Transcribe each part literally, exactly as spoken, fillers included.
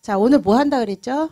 자, 오늘 뭐 한다 그랬죠?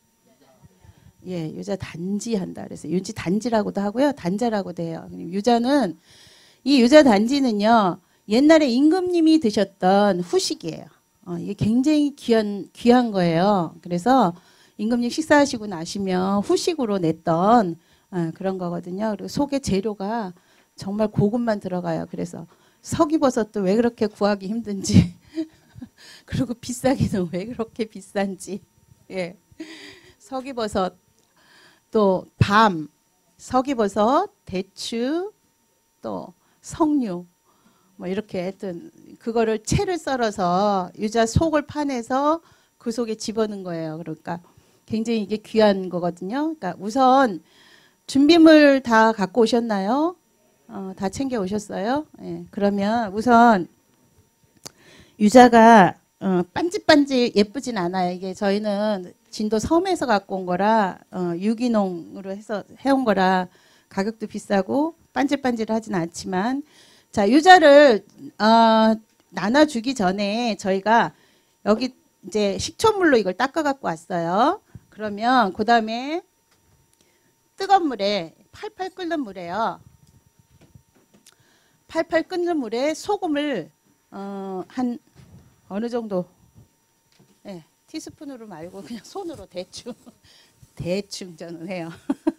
예, 유자 단지 한다 그래서 유지 단지라고도 하고요. 단자라고도 해요. 유자는 이 유자 단지는요. 옛날에 임금님이 드셨던 후식이에요. 어, 이게 굉장히 귀한 귀한 거예요. 그래서 임금님 식사하시고 나시면 후식으로 냈던 어, 그런 거거든요. 그리고 속에 재료가 정말 고급만 들어가요. 그래서 서기버섯도 왜 그렇게 구하기 힘든지 그리고 비싸기는 왜 그렇게 비싼지. 예. 서기버섯 또 밤, 서기버섯, 대추, 또 석류 뭐 이렇게 하여튼 그거를 채를 썰어서 유자 속을 파내서 그 속에 집어넣은 거예요. 그러니까 굉장히 이게 귀한 거거든요. 그러니까 우선 준비물 다 갖고 오셨나요? 어, 다 챙겨 오셨어요? 예, 그러면 우선 유자가 어, 반질반질 예쁘진 않아요. 이게 저희는 진도 섬에서 갖고 온 거라 어, 유기농으로 해서 해온 거라 가격도 비싸고 반질반질하진 않지만 자 유자를 어, 나눠주기 전에 저희가 여기 이제 식초물로 이걸 닦아 갖고 왔어요. 그러면 그 다음에 뜨거운 물에 팔팔 끓는 물에요. 팔팔 끓는 물에 소금을 어, 한 어느 정도 네, 티스푼으로 말고 그냥 손으로 대충 대충 저는 해요.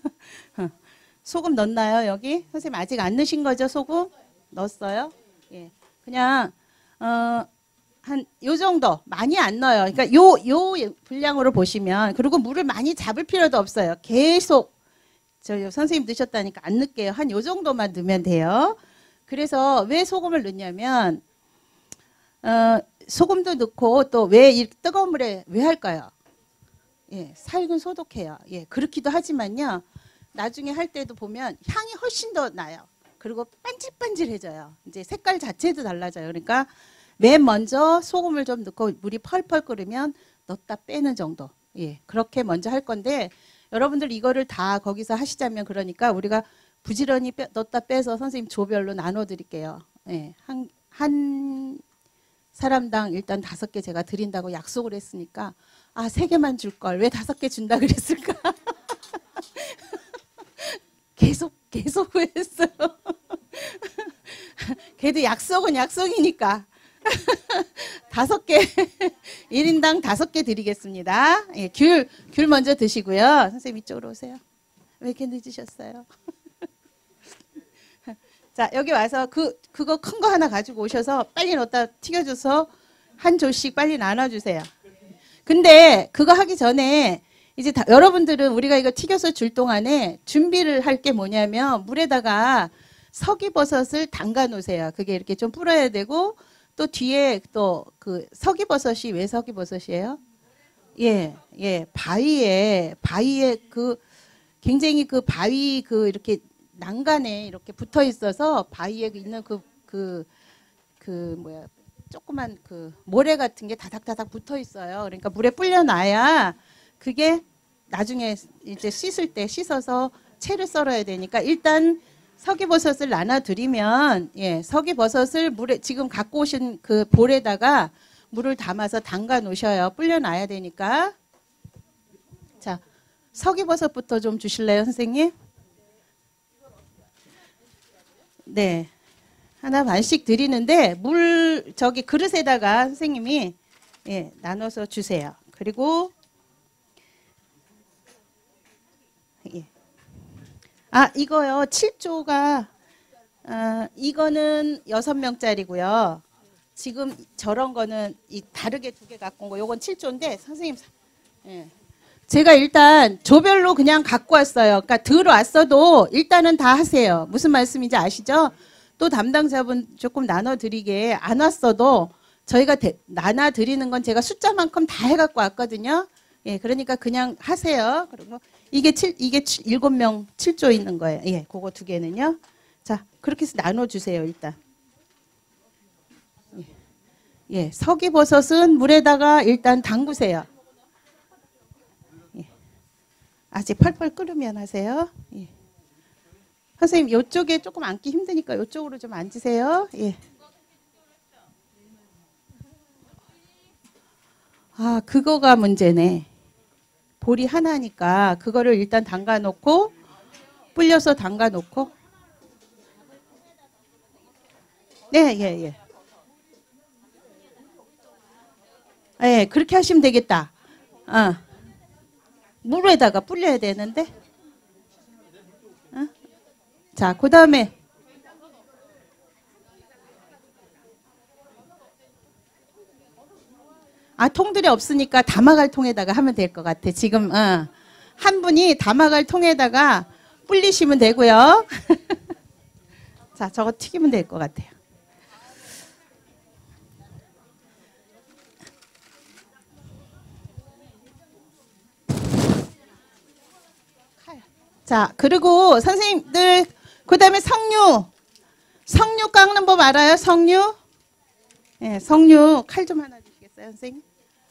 소금 넣나요 여기? 선생님 아직 안 넣으신 거죠 소금? 넣었어요? 예, 그냥 어, 한 요 정도 많이 안 넣어요. 그러니까 요 요 분량으로 보시면 그리고 물을 많이 잡을 필요도 없어요. 계속 저 선생님 넣으셨다니까 안 넣을게요. 한 요 정도만 넣으면 돼요. 그래서 왜 소금을 넣냐면 어, 소금도 넣고 또 왜 뜨거운 물에 왜 할까요? 예, 살균 소독해요. 예, 그렇기도 하지만요. 나중에 할 때도 보면 향이 훨씬 더 나요. 그리고 반질반질해져요. 이제 색깔 자체도 달라져요. 그러니까 맨 먼저 소금을 좀 넣고 물이 펄펄 끓으면 넣었다 빼는 정도. 예, 그렇게 먼저 할 건데 여러분들 이거를 다 거기서 하시자면 그러니까 우리가 부지런히 빼, 넣었다 빼서 선생님 조별로 나눠 드릴게요. 예, 한, 한 사람당 일단 다섯 개 제가 드린다고 약속을 했으니까 아, 세 개만 줄 걸 왜 다섯 개 준다 그랬을까? 계속 계속 후회했어요. 그래도 약속은 약속이니까 다섯 개 일 인당 다섯 개 드리겠습니다. 예, 귤, 귤 먼저 드시고요. 선생님 이쪽으로 오세요. 왜 이렇게 늦으셨어요? 자, 여기 와서 그, 그거 큰 거 하나 가지고 오셔서 빨리 넣었다 튀겨줘서 한 조씩 빨리 나눠주세요. 근데 그거 하기 전에 이제 다, 여러분들은 우리가 이거 튀겨서 줄 동안에 준비를 할 게 뭐냐면 물에다가 서기버섯을 담가 놓으세요. 그게 이렇게 좀 불어야 되고 또 뒤에 또 그 서기버섯이 왜 서기버섯이에요? 예, 예, 바위에, 바위에 그 굉장히 그 바위 그 이렇게 난간에 이렇게 붙어 있어서 바위에 있는 그, 그, 그 뭐야, 조그만 그 모래 같은 게 다닥다닥 붙어 있어요. 그러니까 물에 불려놔야 그게 나중에 이제 씻을 때 씻어서 채를 썰어야 되니까 일단 서기버섯을 나눠드리면 예, 서기버섯을 물에 지금 갖고 오신 그 볼에다가 물을 담아서 담가 놓으셔요. 불려놔야 되니까. 자, 서기버섯부터 좀 주실래요, 선생님? 네, 하나 반씩 드리는데 물 저기 그릇에다가 선생님이 예, 나눠서 주세요. 그리고 예. 아, 이거요. 칠 조가 어, 이거는 여섯 명짜리고요. 지금 저런 거는 이 다르게 두 개 갖고 온 거. 요건 칠 조인데 선생님 예. 제가 일단 조별로 그냥 갖고 왔어요. 그러니까 들어왔어도 일단은 다 하세요. 무슨 말씀인지 아시죠? 또 담당자분 조금 나눠드리게 안 왔어도 저희가 대, 나눠드리는 건 제가 숫자만큼 다 해갖고 왔거든요. 예, 그러니까 그냥 하세요. 그리고 이게 칠, 이게 일곱 명 칠 조 있는 거예요. 예, 그거 두 개는요. 자, 그렇게 해서 나눠주세요, 일단. 예, 예, 서기버섯은 물에다가 일단 담그세요. 예, 아직 펄펄 끓으면 하세요. 예. 선생님, 이쪽에 조금 앉기 힘드니까 이쪽으로 좀 앉으세요. 예. 아, 그거가 문제네. 볼이 하나니까 그거를 일단 담가 놓고 불려서 담가 놓고. 네, 예, 예. 예, 그렇게 하시면 되겠다. 어. 물에다가 불려야 되는데. 어? 자, 그 다음에 아, 통들이 없으니까 담아갈 통에다가 하면 될 것 같아. 지금 어. 한 분이 담아갈 통에다가 불리시면 되고요. 자, 저거 튀기면 될 것 같아요. 자, 그리고 선생님들 그 다음에 석류. 석류 깎는 법 알아요? 석류? 예, 네, 석류 칼 좀 하나 주시겠어요, 선생님?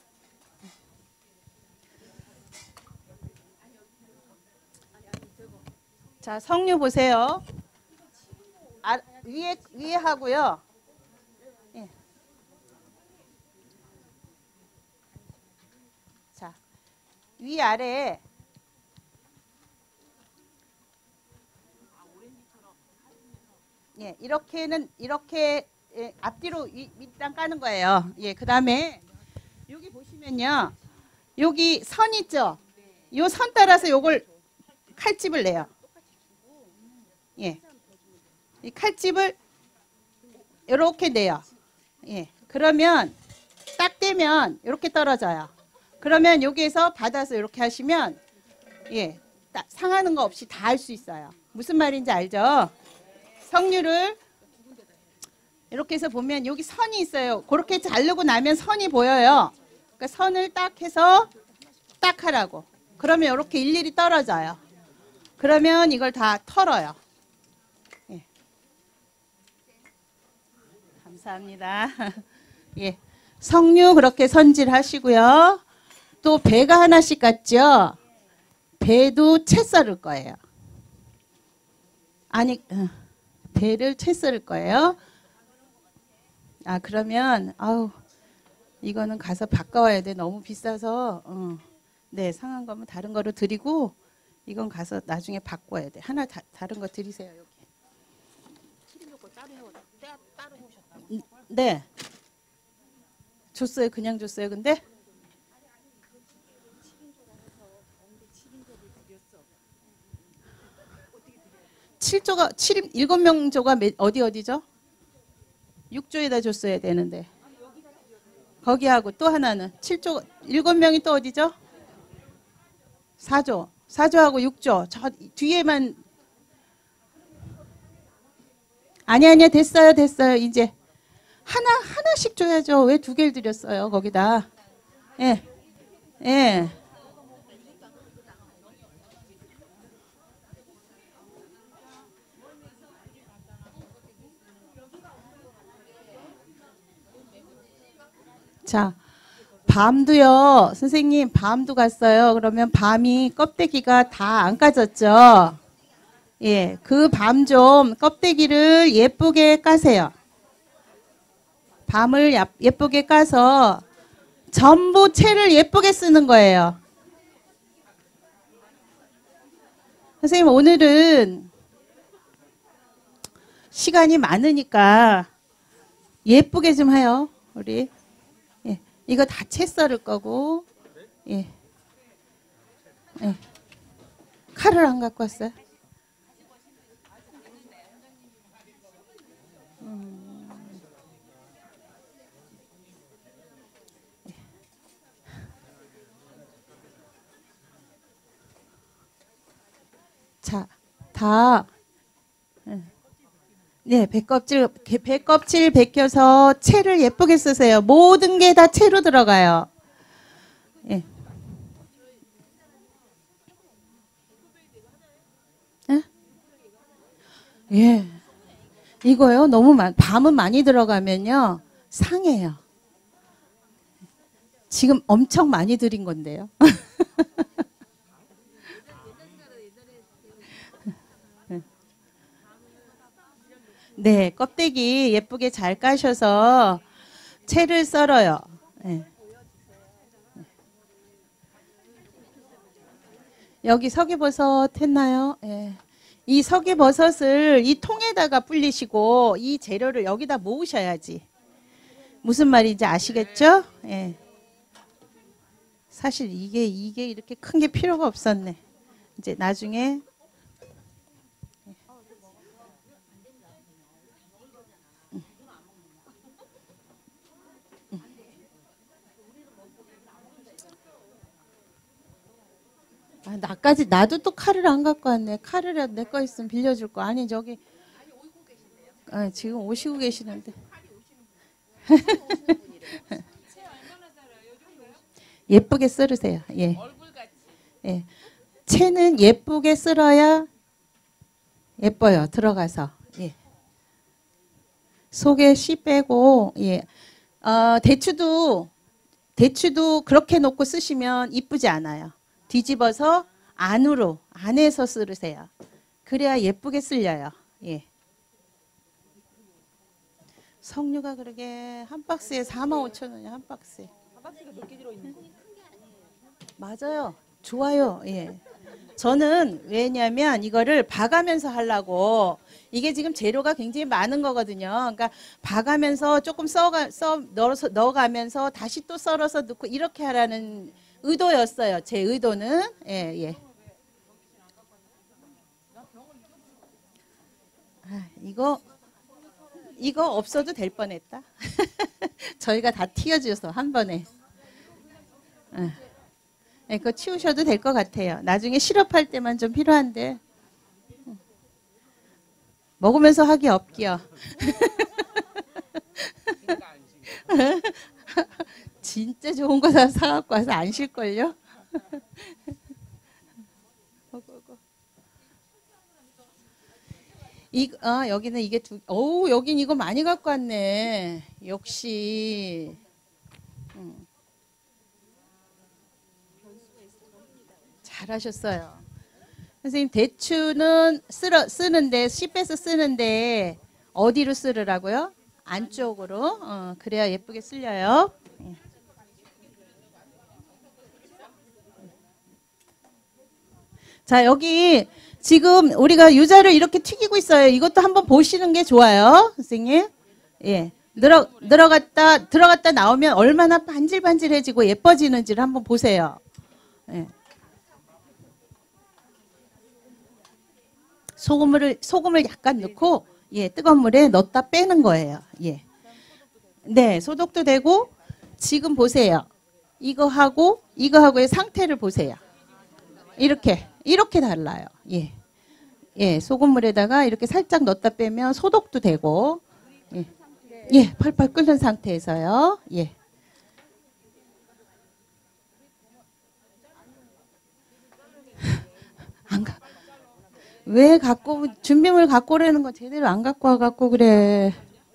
자, 석류 보세요. 아, 위에 위에 하고요. 예. 자, 위 아래. 예, 이렇게는 이렇게 예, 앞뒤로 밑단 까는 거예요. 예, 그 다음에 여기 보시면요, 여기 선 있죠. 요 선 따라서 요걸 칼집을 내요. 예, 이 칼집을 이렇게 내요. 예, 그러면 딱 떼면 이렇게 떨어져요. 그러면 여기에서 받아서 이렇게 하시면 예, 딱 상하는 거 없이 다 할 수 있어요. 무슨 말인지 알죠? 석류를 이렇게 해서 보면 여기 선이 있어요. 그렇게 자르고 나면 선이 보여요. 그러니까 선을 딱 해서 딱 하라고. 그러면 이렇게 일일이 떨어져요. 그러면 이걸 다 털어요. 예. 감사합니다. 예. 석류 그렇게 손질하시고요. 또 배가 하나씩 같죠? 배도 채 썰을 거예요. 아니, 배를 채 썰을 거예요. 아, 그러면 아우 이거는 가서 바꿔와야 돼. 너무 비싸서. 어. 네, 상한 거면 다른 거로 드리고 이건 가서 나중에 바꿔야 돼. 하나 다, 다른 거 드리세요. 여기. 네. 줬어요. 그냥 줬어요. 근데 칠 조가 칠 일곱 명 조가 어디 어디죠? 육 조에다 줬어야 되는데. 거기하고 또 하나는 칠 조 일곱 명이 또 어디죠? 사 조. 사 조하고 육 조. 저 뒤에만 아니 아니야. 됐어요. 됐어요. 이제 하나 하나씩 줘야죠. 왜 두 개를 드렸어요? 거기다. 예. 예. 자, 밤도요. 선생님, 밤도 갔어요. 그러면 밤이 껍데기가 다 안 까졌죠? 예, 그 밤 좀 껍데기를 예쁘게 까세요. 밤을 예쁘게 까서 전부 채를 예쁘게 쓰는 거예요. 선생님, 오늘은 시간이 많으니까 예쁘게 좀 해요. 우리. 예, 이거 다 채 썰을 거고. 예. 예. 칼을 안 갖고 왔어요. 음. 예. 자, 다. 예. 네, 배껍질, 배껍질 벗겨서 채를 예쁘게 쓰세요. 모든 게 다 채로 들어가요. 예. 예? 예. 이거요, 너무 많, 밤은 많이 들어가면요, 상해요. 지금 엄청 많이 드린 건데요. 네, 껍데기 예쁘게 잘 까셔서 채를 썰어요. 네. 여기 석이버섯 했나요? 예. 이 석이버섯을 이 통에다가 불리시고 이 재료를 여기다 모으셔야지. 무슨 말인지 아시겠죠? 예. 사실 이게 이게 이렇게 큰 게 필요가 없었네. 이제 나중에 아, 나까지 나도 또 칼을 안 갖고 왔네. 칼을 내 거 있으면 빌려줄 거. 아니 저기 아, 지금 오시고 계시는데. 예쁘게 썰으세요. 예. 예. 채는 예쁘게 썰어야 예뻐요. 들어가서. 예. 속에 씨 빼고 예. 어, 대추도 대추도 그렇게 놓고 쓰시면 이쁘지 않아요. 뒤집어서 안으로 안에서 썰으세요. 그래야 예쁘게 쓸려요. 예. 석류가 그러게 한 박스에 사만 오천 원이야. 한 박스에. 한 박스가 몇 개 들어있는 거? 맞아요. 좋아요. 예. 저는 왜냐면 이거를 봐가면서 하려고 이게 지금 재료가 굉장히 많은 거거든요. 그러니까 봐가면서 조금 써가, 써, 넣어서, 넣어가면서 다시 또 썰어서 넣고 이렇게 하라는 의도였어요. 제 의도는. 예, 예. 아, 이거, 이거 없어도 될 뻔했다. 저희가 다 튀어줘서 한 번에. 아. 네, 그거 치우셔도 될 것 같아요. 나중에 시럽할 때만 좀 필요한데. 먹으면서 하기 없기요. 진짜 좋은 거 사, 사갖고 와서 안 쉴걸요? 이, 아, 여기는 이게 두, 어우, 여긴 이거 많이 갖고 왔네. 역시. 음. 잘하셨어요. 선생님, 대추는 쓸어, 쓰는데, 씨 빼서 쓰는데, 어디로 쓰르라고요? 안쪽으로. 어, 그래야 예쁘게 쓸려요. 자, 여기 지금 우리가 유자를 이렇게 튀기고 있어요. 이것도 한번 보시는 게 좋아요. 선생님. 예. 들어, 들어갔다, 들어갔다 나오면 얼마나 반질반질해지고 예뻐지는지를 한번 보세요. 예. 소금을, 소금을 약간 넣고, 예, 뜨거운 물에 넣었다 빼는 거예요. 예. 네, 소독도 되고, 지금 보세요. 이거 하고, 이거 하고의 상태를 보세요. 이렇게, 이렇게 달라요. 예. 예, 소금물에다가 이렇게 살짝 넣었다 빼면 소독도 되고, 예. 예, 펄펄 끓는 상태에서요. 예. 안 가. 왜 갖고 준비물 갖고 오라는 거 제대로 안 갖고 와갖고 그래.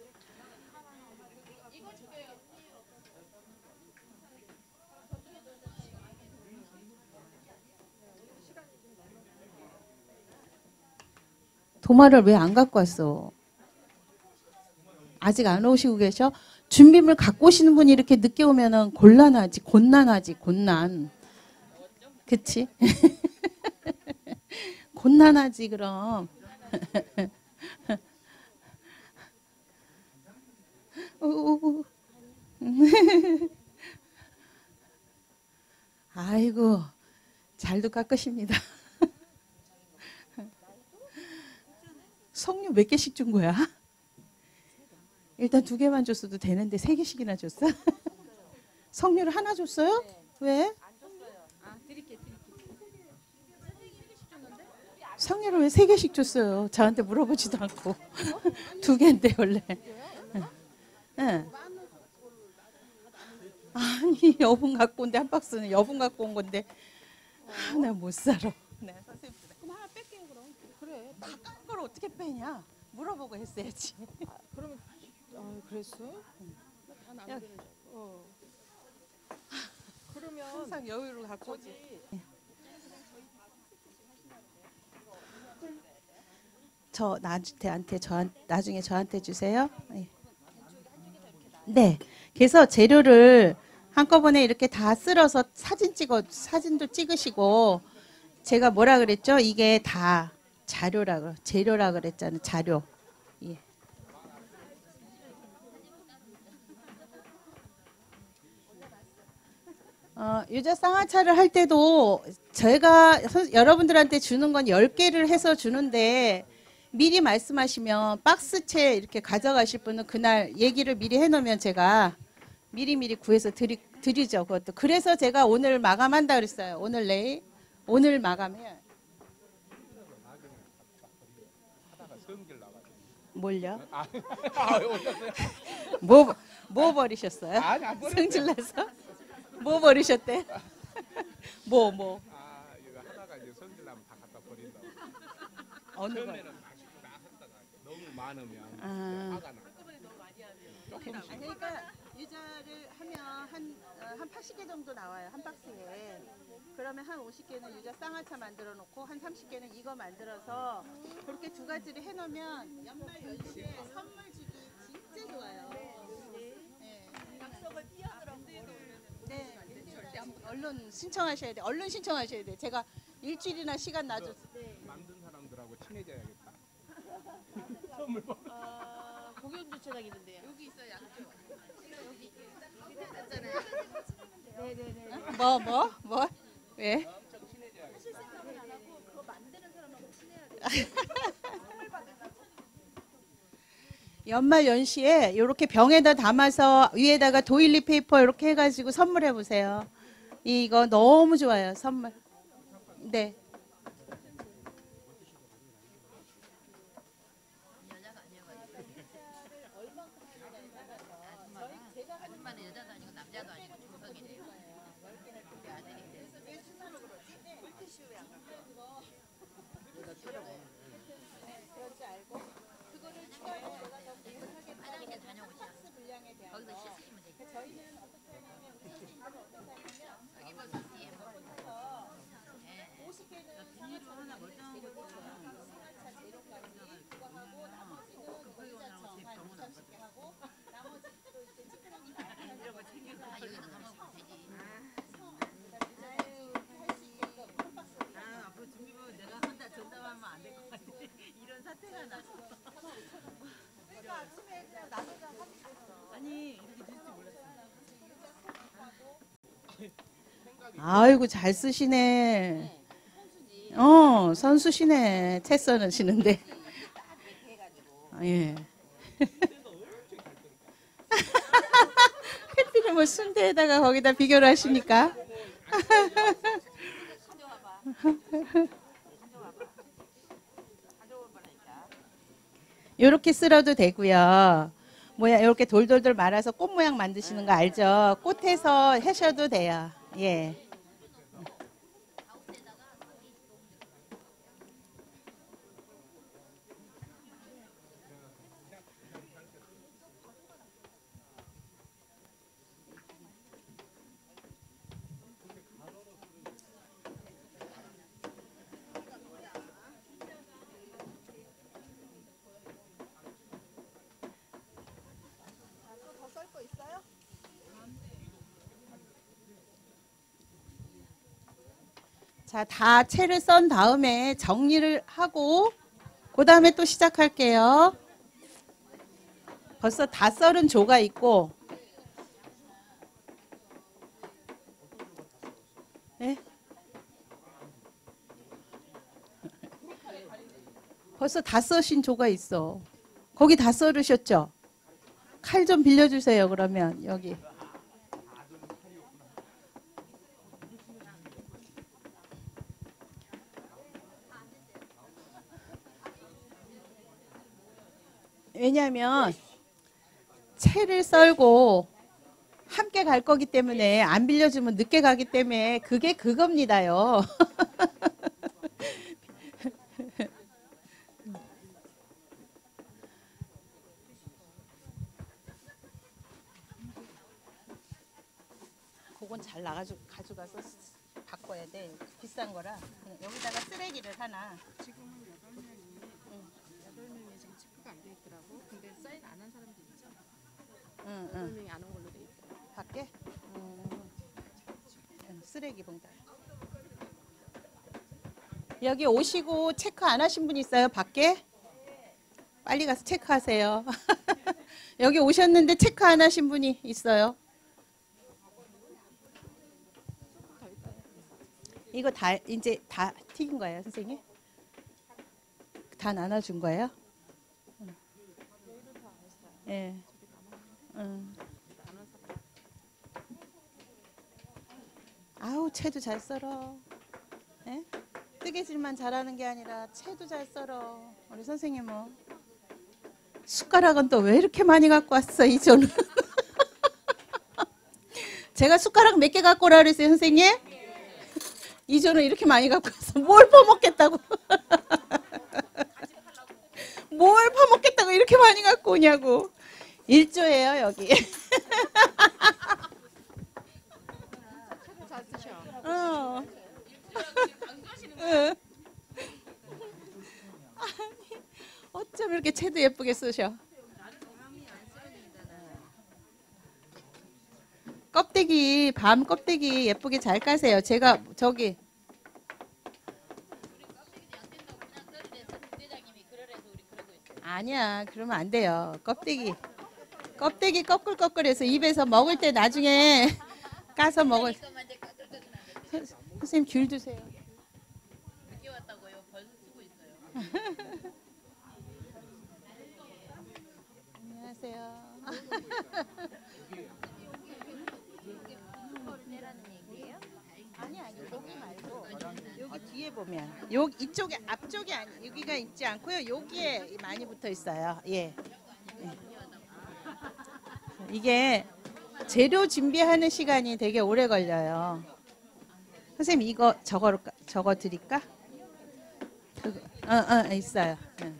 도마를 왜 안 갖고 왔어? 아직 안 오시고 계셔? 준비물 갖고 오시는 분이 이렇게 늦게 오면은 곤란하지, 곤란하지, 곤란. 그치? 곤란하지 그럼. 아이고 잘도 깎으십니다. 석류 몇 개씩 준 거야? 일단 두 개만 줬어도 되는데 세 개씩이나 줬어? 석류를 하나 줬어요? 왜? 석류를 왜 세 개씩 줬어요? 저한테 물어보지도 않고. 두 개인데 원래. 응. 아니 여분 갖고 온데 한 박스는 여분 갖고 온 건데 아, 나 못 살아. 네, 선생님. 그럼 하나 뺄게요 그럼. 그래. 깎은 걸 어떻게 빼냐? 물어보고 했어야지. 아, 그러면 아, 그랬어? 다 남기는 어. 그러면 항상 여유를 갖고 오지. 저 나한테 저 나중에 저한테 주세요. 네. 네. 그래서 재료를 한꺼번에 이렇게 다 쓸어서 사진 찍어 사진도 찍으시고 제가 뭐라 그랬죠? 이게 다 자료라 그 재료라 그랬잖아요. 자료. 예. 어, 유자 쌍화차를 할 때도 제가 선- 여러분들한테 주는 건 열 개를 해서 주는데 미리 말씀하시면 박스채 이렇게 가져가실 분은 그날 얘기를 미리 해놓으면 제가 미리미리 구해서 드리, 드리죠. 그것도. 그래서 제가 오늘 마감한다 그랬어요. 오늘 내일. 오늘 마감해요. 뭘요? 뭐, 뭐 버리셨어요? 아니, 안 버렸어요. 성질내서? 뭐 버리셨대? 뭐, 뭐. 아, 이거 하다가 이제 성질나면 다 갖다 버린다고. 어느 거? 처음에는 맛있고 다 했다가 너무 많으면 아. 화가 나. 조금씩. 그러니까 유자를 하면 한, 어, 한 팔십 개 정도 나와요. 한 박스에. 그러면 한 오십 개는 유자 쌍화차 만들어 놓고 한 삼십 개는 이거 만들어서 그렇게 두 가지를 해놓으면 연말 연시에 선물 주기 진짜 좋아요. 네. 약속을 뛰어들어. 네. 얼른 신청하셔야 돼. 얼른 신청하셔야 돼. 제가 일주일이나 시간 놔줬어요. 만든 사람들하고 친해져야겠다. 선물 받 아, 공연 주차장 있는데요. 여기 있어요. 양쪽. 여기. 있잖아요. 네네네. 뭐, 뭐, 뭐? 왜? 연말 연시에 이렇게 병에다 담아서 위에다가 도일리 페이퍼 이렇게 해가지고 선물해 보세요. 이거 너무 좋아요. 선물. 네. 아줌마는 여자도 아니고 남자도 아니고 중성이네요. 우리 아들인데. 화장실 다녀오셔. 거기서 씻으시면 되겠다. 여기 뭐 뒤에 뭐. 예. 비닐로 하나 멀쩡한 거 있어요. 아, 여기다 담아보면 되지. 아, 앞으로 준비물 내가 한다 전담하면 안 될 것 같아. 이런 사태가 나서. 아니, 이렇게 늦을 줄 몰랐어. 아이고 잘 쓰시네. 어 선수시네. 채 써놓으시는데. 아, 예. 해피는 뭐 순대에다가 거기다 비교를 하시니까. 요렇게 쓸어도 되고요. 모양 이렇게 돌돌돌 말아서 꽃 모양 만드시는 거 알죠? 꽃에서 하셔도 돼요. 예. 자, 다 채를 썬 다음에 정리를 하고 그 다음에 또 시작할게요. 벌써 다 썰은 조가 있고 네? 벌써 다 써신 조가 있어. 거기 다 썰으셨죠? 칼 좀 빌려주세요. 그러면 여기. 왜냐하면 채를 썰고 함께 갈 거기 때문에 안 빌려주면 늦게 가기 때문에 그게 그겁니다요. 그건 잘 나가지고 가져가서 바꿔야 돼. 비싼 거라. 그냥 여기다가 쓰레기를 하나. 지금은 여덟 명이 여덟 명이 지금 체크가 안 돼 있더라고. 근데 사인 안 한 사람도 있죠. 응, 여덟 응. 명이 안 온 걸로 돼 있어요. 밖에? 음, 쓰레기 봉다. 여기 오시고 체크 안 하신 분 있어요? 밖에? 빨리 가서 체크하세요. 여기 오셨는데 체크 안 하신 분이 있어요. 이거 다 이제 다 튀긴 거예요, 선생님? 다 나눠준 거예요? 응. 예. 응. 아우, 채도 잘 썰어. 예? 뜨개질만 잘하는 게 아니라 채도 잘 썰어. 우리 선생님은. 숟가락은 또 왜 이렇게 많이 갖고 왔어, 이조는? 제가 숟가락 몇 개 갖고 오라 그랬어요, 선생님? 이조는 이렇게 많이 갖고 왔어. 뭘 퍼먹겠다고. 뭘 퍼먹겠다고 이렇게 많이 갖고 오냐고. 일조예요, 여기. 잘 쓰셔. 어. 응. 아니, 어쩜 이렇게 채도 예쁘게 쓰셔. 껍데기, 밤 껍데기 예쁘게 잘 까세요. 제가 저기 아니야, 그러면 안 돼요. 껍데기 껍데기 꺼끌꺼끌해서 입에서 먹을 때 나중에 까서 먹을. 선- 선생님 귤 드세요. 늦게 왔다고요. 벌써 쓰고 있어요. 안녕하세요. 아니 아니 여기 말고 여기 뒤에 보면 요 이쪽에 앞쪽에 아니 여기가 있지 않고요. 여기에 많이 붙어 있어요. 예. 예. 이게 재료 준비하는 시간이 되게 오래 걸려요. 선생님 이거 저거 저거 드릴까? 그거 어어 어, 있어요. 응.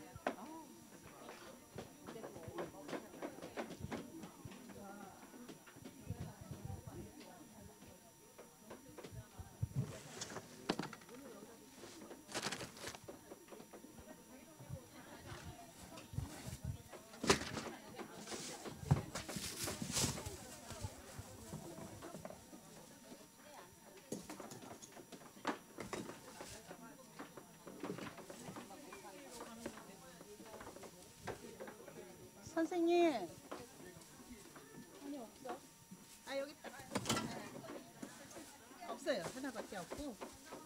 선생님. 아니 없어. 아 여기 있다. 없어요. 하나밖에 없고.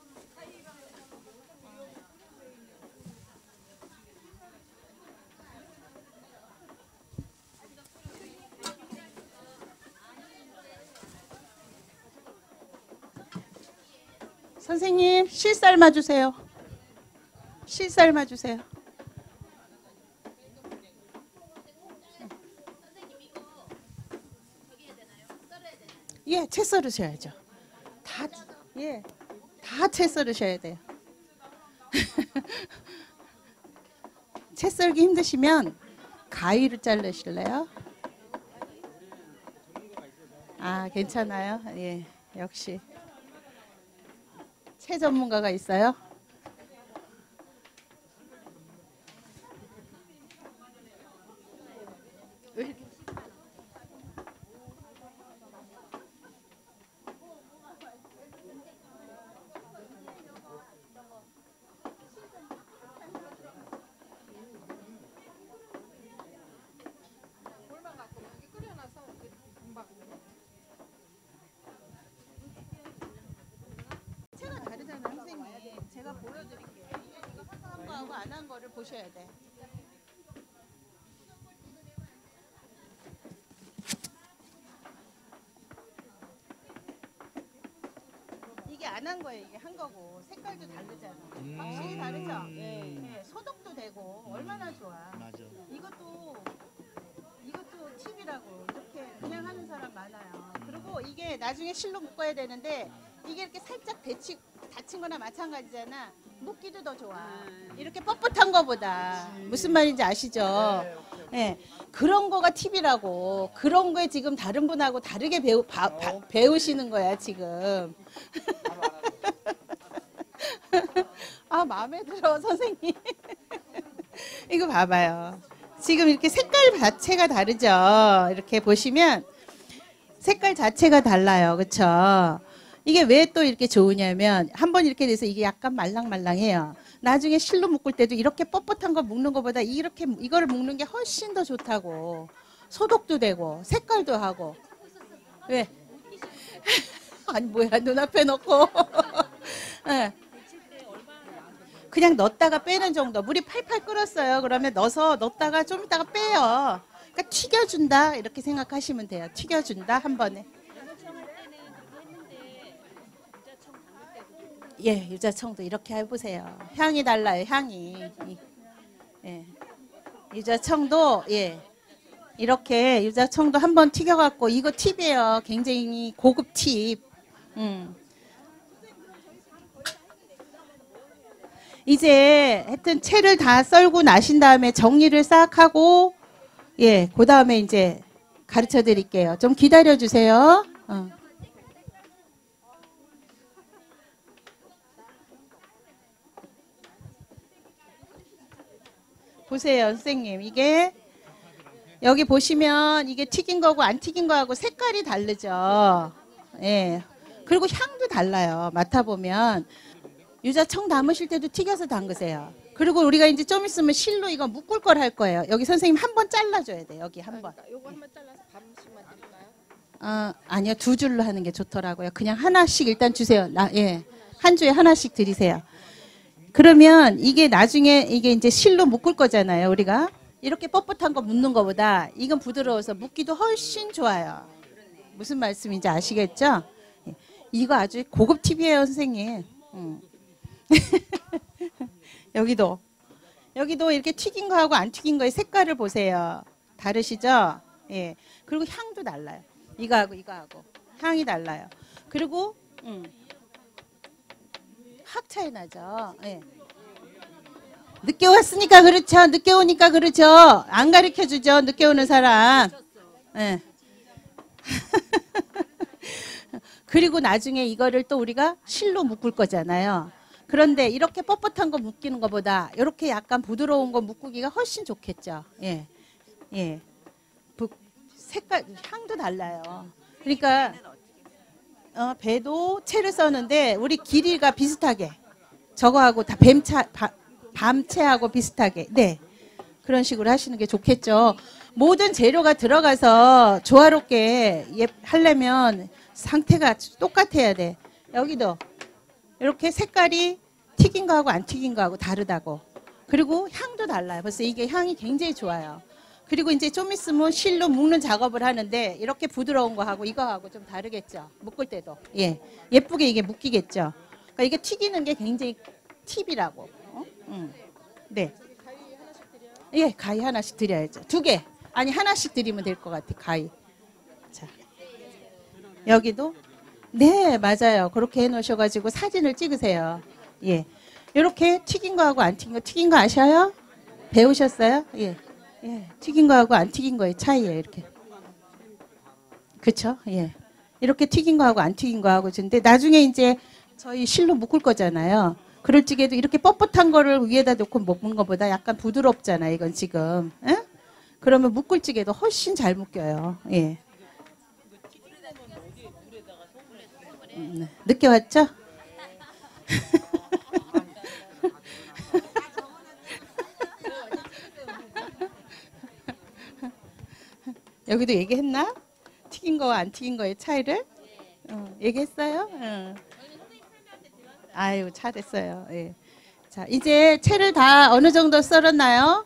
선생님 실 삶아 주세요. 실 삶아 주세요. 예, 채 썰으셔야죠. 다, 예, 다 채 썰으셔야 돼요. 채 썰기 힘드시면 가위로 자르실래요? 아, 괜찮아요. 예, 역시 채 전문가가 있어요. 왜 이렇게 볼만 갖고 여기 끓여놔서 그 금방. 채가 다르잖아, 선생님. 제가 보여드릴게요. 이거 한 거하고 안 한 거를 보셔야 돼. 이게 안 한 거예요. 이게 한 거고 색깔도 다르잖아. 확실히 다르죠. 예, 예, 소독도 되고 얼마나 좋아. 맞아. 이것도 이것도 팁이라고. 이렇게 그냥 하는 사람 많아요. 그리고 이게 나중에 실로 묶어야 되는데 이게 이렇게 살짝 데치, 다친 거나 마찬가지잖아. 묶기도 더 좋아. 이렇게 뻣뻣한 거보다. 무슨 말인지 아시죠? 예, 그런 거가 팁이라고. 그런 거에 지금 다른 분하고 다르게 배우, 바, 바, 배우시는 거야 지금. 아, 마음에 들어 선생님. 이거 봐봐요. 지금 이렇게 색깔 자체가 다르죠. 이렇게 보시면 색깔 자체가 달라요. 그렇죠? 이게 왜 또 이렇게 좋으냐면 한번 이렇게 돼서 이게 약간 말랑말랑해요. 나중에 실로 묶을 때도 이렇게 뻣뻣한 거 묶는 것보다 이렇게 이거를 묶는 게 훨씬 더 좋다고. 소독도 되고 색깔도 하고. 왜? 아니 뭐야 눈앞에 놓고. 네. 그냥 넣었다가 빼는 정도. 물이 팔팔 끓었어요. 그러면 넣어서 넣었다가 좀 이따가 빼요. 그러니까 튀겨준다 이렇게 생각하시면 돼요. 튀겨준다 한 번에. 예, 유자청도 이렇게 해보세요. 향이 달라요, 향이. 예, 유자청도 예 이렇게 유자청도 한번 튀겨갖고 이거 팁이에요. 굉장히 고급 팁. 음. 이제 하여튼 채를 다 썰고 나신 다음에 정리를 싹 하고 예, 그 다음에 이제 가르쳐 드릴게요. 좀 기다려 주세요. 어. 보세요, 선생님. 이게 여기 보시면 이게 튀긴 거고 안 튀긴 거하고 색깔이 다르죠. 예. 그리고 향도 달라요. 맡아보면 유자청 담으실 때도 튀겨서 담그세요. 그리고 우리가 이제 좀 있으면 실로 이거 묶을 걸 할 거예요. 여기 선생님 한 번 잘라줘야 돼. 여기 한 번. 요거 한번 잘라서 반씩만 드릴까요? 어, 아니요, 두 줄로 하는 게 좋더라고요. 그냥 하나씩 일단 주세요. 나, 예, 한 주에 하나씩 드리세요. 그러면 이게 나중에 이게 이제 실로 묶을 거잖아요. 우리가 이렇게 뻣뻣한 거 묶는 거보다 이건 부드러워서 묶기도 훨씬 좋아요. 무슨 말씀인지 아시겠죠? 예. 이거 아주 고급 팁이에요, 선생님. 음. 여기도 여기도 이렇게 튀긴 거하고 안 튀긴 거의 색깔을 보세요. 다르시죠? 예. 그리고 향도 달라요. 이거하고 이거하고 향이 달라요. 그리고 음. 확 차이 나죠. 예. 늦게 왔으니까 그렇죠. 늦게 오니까 그렇죠. 안 가르쳐 주죠. 늦게 오는 사람. 예. 그리고 나중에 이거를 또 우리가 실로 묶을 거잖아요. 그런데 이렇게 뻣뻣한 거 묶이는 것보다 이렇게 약간 부드러운 거 묶기가 훨씬 좋겠죠. 예. 예. 색깔, 향도 달라요. 그러니까 어, 배도 채를 써는데 우리 길이가 비슷하게 저거하고 다 뱀차, 바, 밤채하고 비슷하게 네 그런 식으로 하시는 게 좋겠죠. 모든 재료가 들어가서 조화롭게 예, 하려면 상태가 똑같아야 돼. 여기도 이렇게 색깔이 튀긴 거하고 안 튀긴 거하고 다르다고. 그리고 향도 달라요. 벌써 이게 향이 굉장히 좋아요. 그리고 이제 좀 있으면 실로 묶는 작업을 하는데 이렇게 부드러운 거하고 이거하고 좀 다르겠죠. 묶을 때도. 예. 예쁘게 이게 묶이겠죠. 그러니까 이게 튀기는 게 굉장히 팁이라고. 어? 음. 네. 예, 가위 하나씩 드려야죠. 두 개. 아니, 하나씩 드리면 될 것 같아, 가위. 자. 여기도. 네, 맞아요. 그렇게 해 놓으셔가지고 사진을 찍으세요. 예. 이렇게 튀긴 거하고 안 튀긴 거, 튀긴 거 아셔요? 배우셨어요? 예. 예, 튀긴 거하고 안 튀긴 거의 차이예요, 이렇게. 그쵸? 예. 이렇게 튀긴 거하고 안 튀긴 거하고 근데 나중에 이제 저희 실로 묶을 거잖아요. 그럴 적에도 이렇게 뻣뻣한 거를 위에다 놓고 묶는 것보다 약간 부드럽잖아요, 이건 지금. 예? 그러면 묶을 적에도 훨씬 잘 묶여요. 예. 음, 네. 늦게 왔죠? 여기도 얘기했나? 튀긴 거와 안 튀긴 거의 차이를? 어, 얘기했어요? 어. 아유, 잘했어요. 예. 자, 이제 채를 다 어느 정도 썰었나요?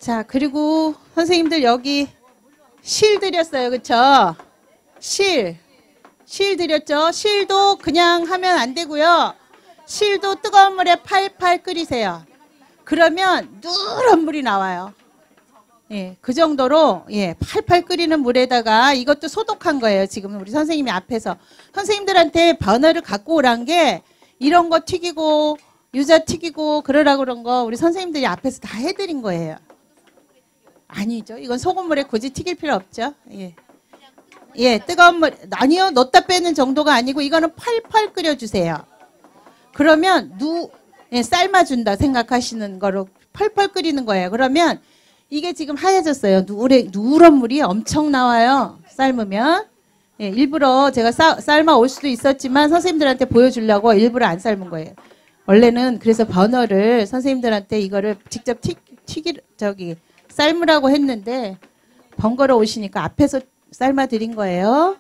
자, 그리고 선생님들 여기 실 드렸어요. 그쵸? 실. 실 드렸죠? 실도 그냥 하면 안 되고요. 실도 뜨거운 물에 팔팔 끓이세요. 그러면 누런 물이 나와요. 예, 그 정도로 예, 팔팔 끓이는 물에다가 이것도 소독한 거예요. 지금 우리 선생님이 앞에서 선생님들한테 버너를 갖고 오란 게 이런 거 튀기고 유자 튀기고 그러라고 그런 거 우리 선생님들이 앞에서 다 해드린 거예요. 아니죠. 이건 소금물에 굳이 튀길 필요 없죠. 예. 예, 뜨거운 물, 아니요. 넣었다 빼는 정도가 아니고 이거는 팔팔 끓여주세요. 그러면 누, 예, 삶아준다 생각하시는 거로 펄펄 끓이는 거예요. 그러면 이게 지금 하얘졌어요. 누래, 누런 물이 엄청 나와요. 삶으면. 예, 일부러 제가 싸, 삶아 올 수도 있었지만 선생님들한테 보여주려고 일부러 안 삶은 거예요. 원래는 그래서 버너를 선생님들한테 이거를 직접 튀, 튀기, 저기, 삶으라고 했는데 번거로 오시니까 앞에서 삶아 드린 거예요.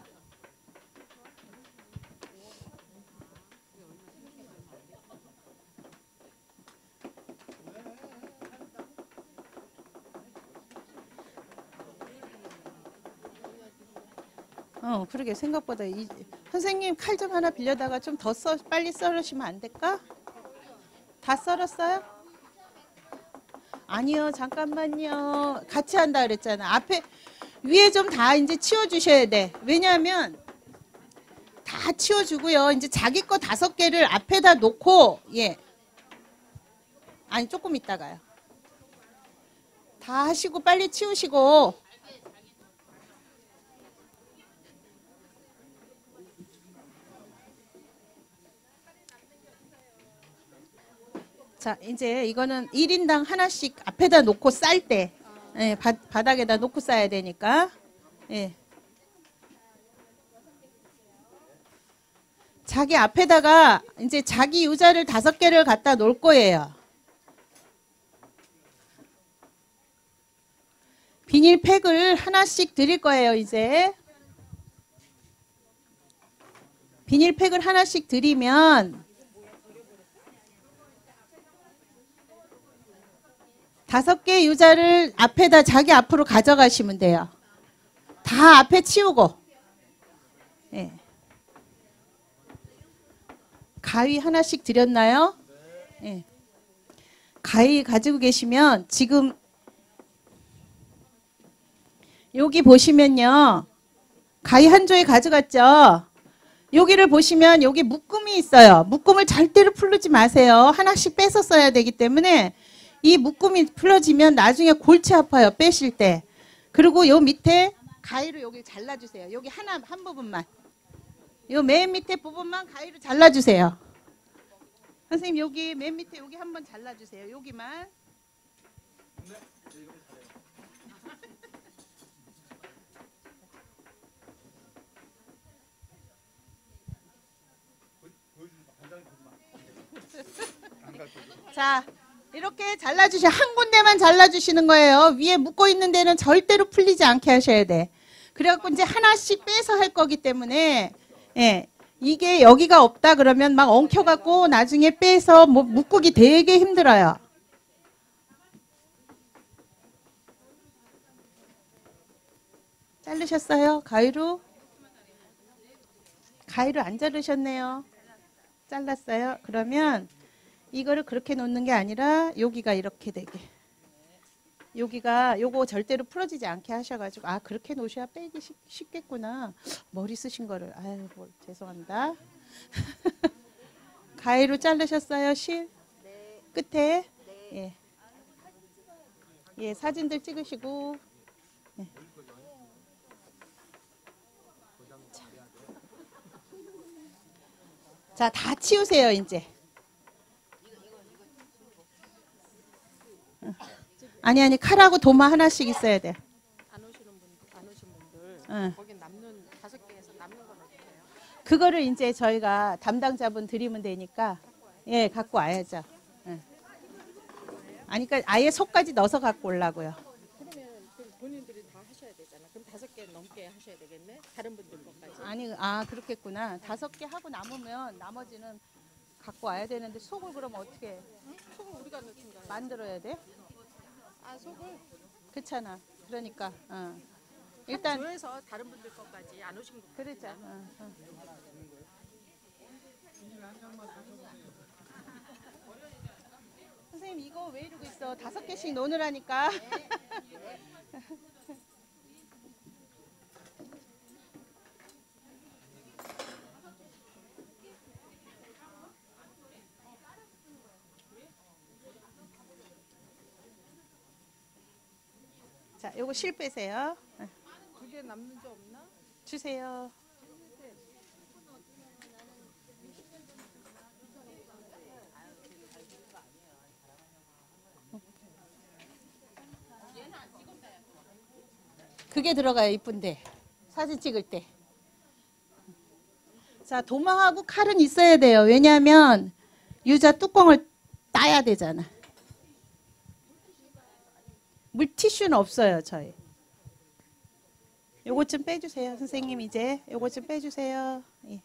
어, 그러게 생각보다 이, 선생님 칼 좀 하나 빌려다가 좀 더 썰, 빨리 썰으시면 안 될까? 다 썰었어요? 아니요, 잠깐만요. 같이 한다 그랬잖아. 앞에 위에 좀 다 이제 치워주셔야 돼. 왜냐하면 다 치워주고요. 이제 자기 거 다섯 개를 앞에다 놓고 예. 아니 조금 있다가요. 다 하시고 빨리 치우시고. 자, 이제 이거는 일 인당 하나씩 앞에다 놓고 쌀 때, 예, 바, 바닥에다 놓고 싸야 되니까, 예. 자기 앞에다가 이제 자기 유자를 다섯 개를 갖다 놓을 거예요. 비닐팩을 하나씩 드릴 거예요, 이제. 비닐팩을 하나씩 드리면, 다섯 개 유자를 앞에다 자기 앞으로 가져가시면 돼요. 다 앞에 치우고. 예. 가위 하나씩 드렸나요? 예. 가위 가지고 계시면 지금 여기 보시면요. 가위 한 조에 가져갔죠? 여기를 보시면 여기 묶음이 있어요. 묶음을 절대로 풀지 마세요. 하나씩 빼서 써야 되기 때문에 이 묶음이 풀어지면 나중에 골치 아파요. 빼실 때. 그리고 요 밑에 가위로 여기 잘라주세요. 여기 하나 한 부분만. 요 맨 밑에 부분만 가위로 잘라주세요. 선생님 여기 맨 밑에 여기 한번 잘라주세요. 여기만. 자, 이렇게 잘라주셔. 한 군데만 잘라주시는 거예요. 위에 묶고 있는 데는 절대로 풀리지 않게 하셔야 돼. 그래갖고 이제 하나씩 빼서 할 거기 때문에, 예, 이게 여기가 없다 그러면 막 엉켜갖고 나중에 빼서 뭐 묶기 되게 힘들어요. 자르셨어요? 가위로? 가위로 안 자르셨네요. 잘랐어요? 그러면 이거를 그렇게 놓는 게 아니라 여기가 이렇게 되게. 여기가 요거 절대로 풀어지지 않게 하셔가지고 아 그렇게 놓으셔야 빼기 쉽, 쉽겠구나. 머리 쓰신 거를 아유 뭐, 죄송합니다. 가위로 자르셨어요? 실? 네. 끝에? 네. 예. 예, 사진들 찍으시고. 예. 자, 다 치우세요 이제. 아니 아니 칼하고 도마 하나씩 있어야 돼. 안 오시는 분들, 안 오신 분들 응. 거기 남는 다섯 개에서 남는 건 어떻게 해요? 그거를 이제 저희가 담당자분 드리면 되니까 예 갖고 와야죠. 예. 아니 그러니까 아예 속까지 넣어서 갖고 오려고요. 그러면 그 본인들이 다 하셔야 되잖아. 그럼 다섯 개 넘게 하셔야 되겠네. 다른 분들 것까지. 아니 아 그렇겠구나. 다섯 개 하고 남으면 나머지는 갖고 와야 되는데 속을 그럼 어떻게 속을 우리가 넣든가. 만들어야 돼? 아 속을 그렇잖아. 그러니까 어. 일단 일단 조여서 다른 분들 것까지 안 오신 거. 그러자. 어, 어. 선생님 이거 왜 이러고 있어? 다섯 개씩 놓으라니까. 자, 요거 실 빼세요. 어, 두 개 남는 줄 없나? 주세요. 그게 들어가요, 이쁜데. 사진 찍을 때. 자, 도마하고 칼은 있어야 돼요. 왜냐하면 유자 뚜껑을 따야 되잖아. 물티슈는 없어요, 저희. 요것 좀 빼주세요, 선생님. 이제 요것 좀 빼주세요. 예.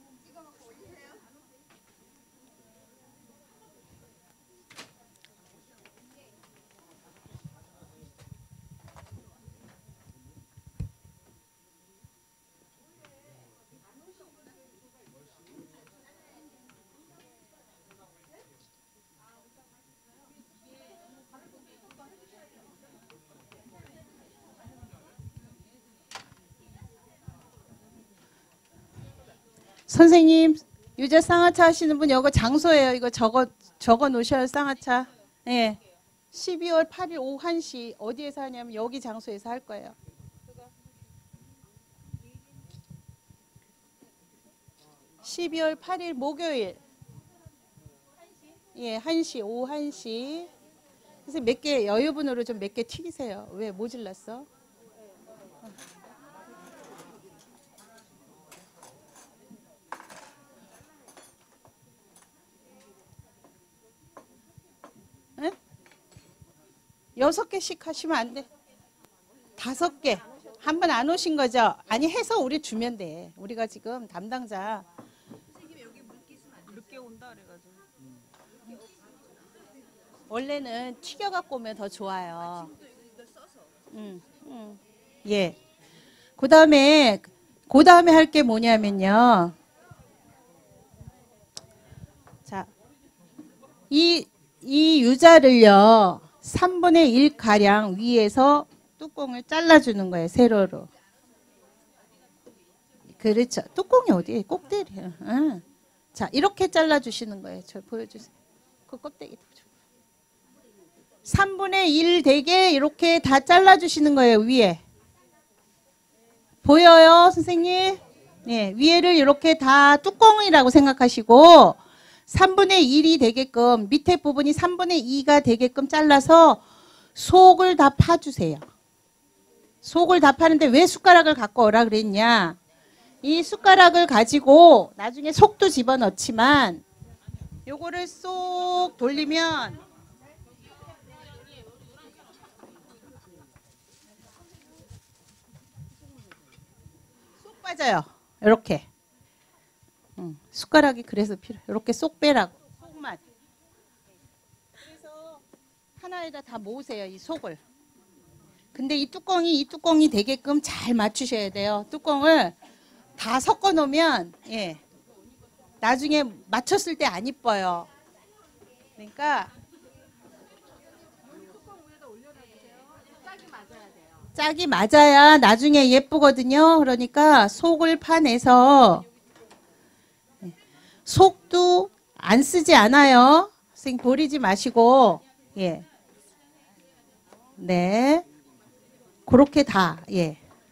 선생님, 유자 쌍화차 하시는 분 이거 장소예요. 이거 적어 적어 놓으셔요, 쌍화차. 예. 십이월 팔일 오후 한 시 어디에서 하냐면 여기 장소에서 할 거예요. 십이월 팔일 목요일. 예, 한 시, 오후 한 시. 그래서 몇 개 여유분으로 좀 몇 개 튀기세요. 왜 모질랐어? 응? 여섯 개씩 하시면 안 돼. 다섯 개. 한 번 안 오신 거죠? 아니 해서 우리 주면 돼. 우리가 지금 담당자. 늦게 온다 그래가지고. 원래는 튀겨 갖고 오면 더 좋아요. 음, 음. 예. 그다음에 그다음에 할 게 뭐냐면요. 자. 이 이 유자를요. 삼분의 일 가량 위에서 뚜껑을 잘라 주는 거예요. 세로로. 그렇죠. 뚜껑이 어디에 꼭대기야. 응. 자, 이렇게 잘라 주시는 거예요. 저 보여주세요. 그 껍데기 줘. 삼분의 일 되게 이렇게 다 잘라주시는 거예요. 위에. 보여요, 선생님? 네, 위에를 이렇게 다 뚜껑이라고 생각하시고 삼분의 일이 되게끔 밑에 부분이 삼분의 이가 되게끔 잘라서 속을 다 파주세요. 속을 다 파는데 왜 숟가락을 갖고 오라 그랬냐. 이 숟가락을 가지고 나중에 속도 집어넣지만 요거를 쏙 돌리면 쏙 빠져요. 이렇게. 응, 숟가락이 그래서 필요해. 이렇게 쏙 빼라고. 속만. 그래서 하나에다 다 모으세요. 이 속을. 근데 이 뚜껑이 이 뚜껑이 되게끔 잘 맞추셔야 돼요. 뚜껑을 다 섞어 놓으면 예. 나중에 맞췄을 때 안 이뻐요. 그러니까 짝이 맞아야 나중에 예쁘거든요. 그러니까 속을 파내서 속도 안 쓰지 않아요. 선생님 버리지 마시고 예. 네. 그렇게 다 예.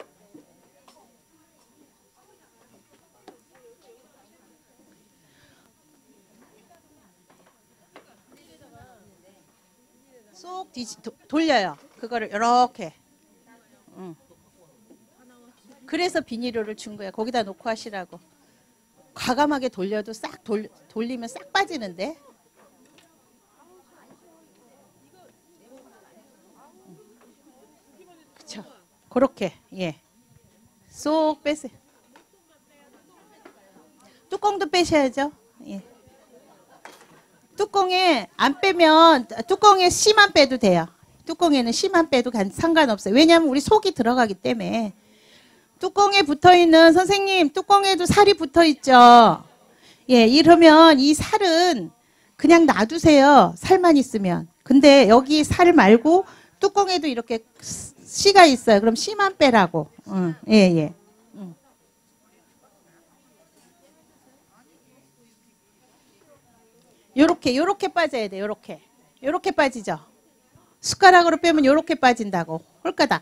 쏙 뒤지, 도, 돌려요. 그거를 이렇게. 응. 그래서 비닐로를 준 거야. 거기다 놓고 하시라고. 과감하게 돌려도 싹 돌, 돌리면 싹 빠지는데. 그쵸. 그렇게 예. 쏙 빼세요. 뚜껑도 빼셔야죠. 예. 뚜껑에 안 빼면 뚜껑에 씨만 빼도 돼요. 뚜껑에는 씨만 빼도 상관없어요. 왜냐하면 우리 속이 들어가기 때문에. 뚜껑에 붙어있는 선생님 뚜껑에도 살이 붙어있죠. 예, 이러면 이 살은 그냥 놔두세요. 살만 있으면. 근데 여기 살 말고 뚜껑에도 이렇게 씨가 있어요. 그럼 씨만 빼라고. 응, 예, 예. 응. 요렇게 요렇게 빠져야 돼. 요렇게. 요렇게 빠지죠. 숟가락으로 빼면 요렇게 빠진다고. 홀가닥.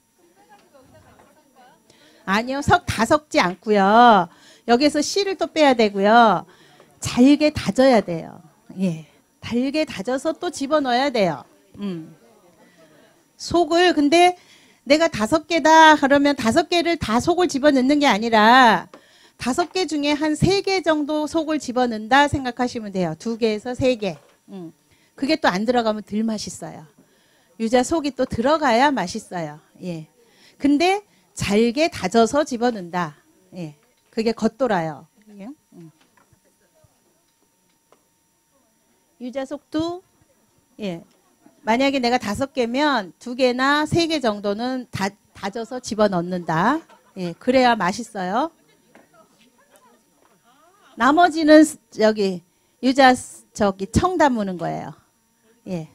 아니요. 석 다 섞지 않고요. 여기서 씨를 또 빼야 되고요. 잘게 다져야 돼요. 예. 달게 다져서 또 집어넣어야 돼요. 음. 속을 근데 내가 다섯 개다 그러면 다섯 개를 다 속을 집어넣는 게 아니라 다섯 개 중에 한 세 개 정도 속을 집어넣는다 생각하시면 돼요. 두 개에서 세 개. 음. 그게 또 안 들어가면 덜 맛있어요. 유자 속이 또 들어가야 맛있어요. 예. 근데 잘게 다져서 집어넣는다. 예. 그게 겉돌아요. 예. 음. 유자 속도 예. 만약에 내가 다섯 개면 두 개나 세 개 정도는 다, 다져서 집어넣는다. 예. 그래야 맛있어요. 나머지는 여기 유자 저기 청 담으는 거예요. 예.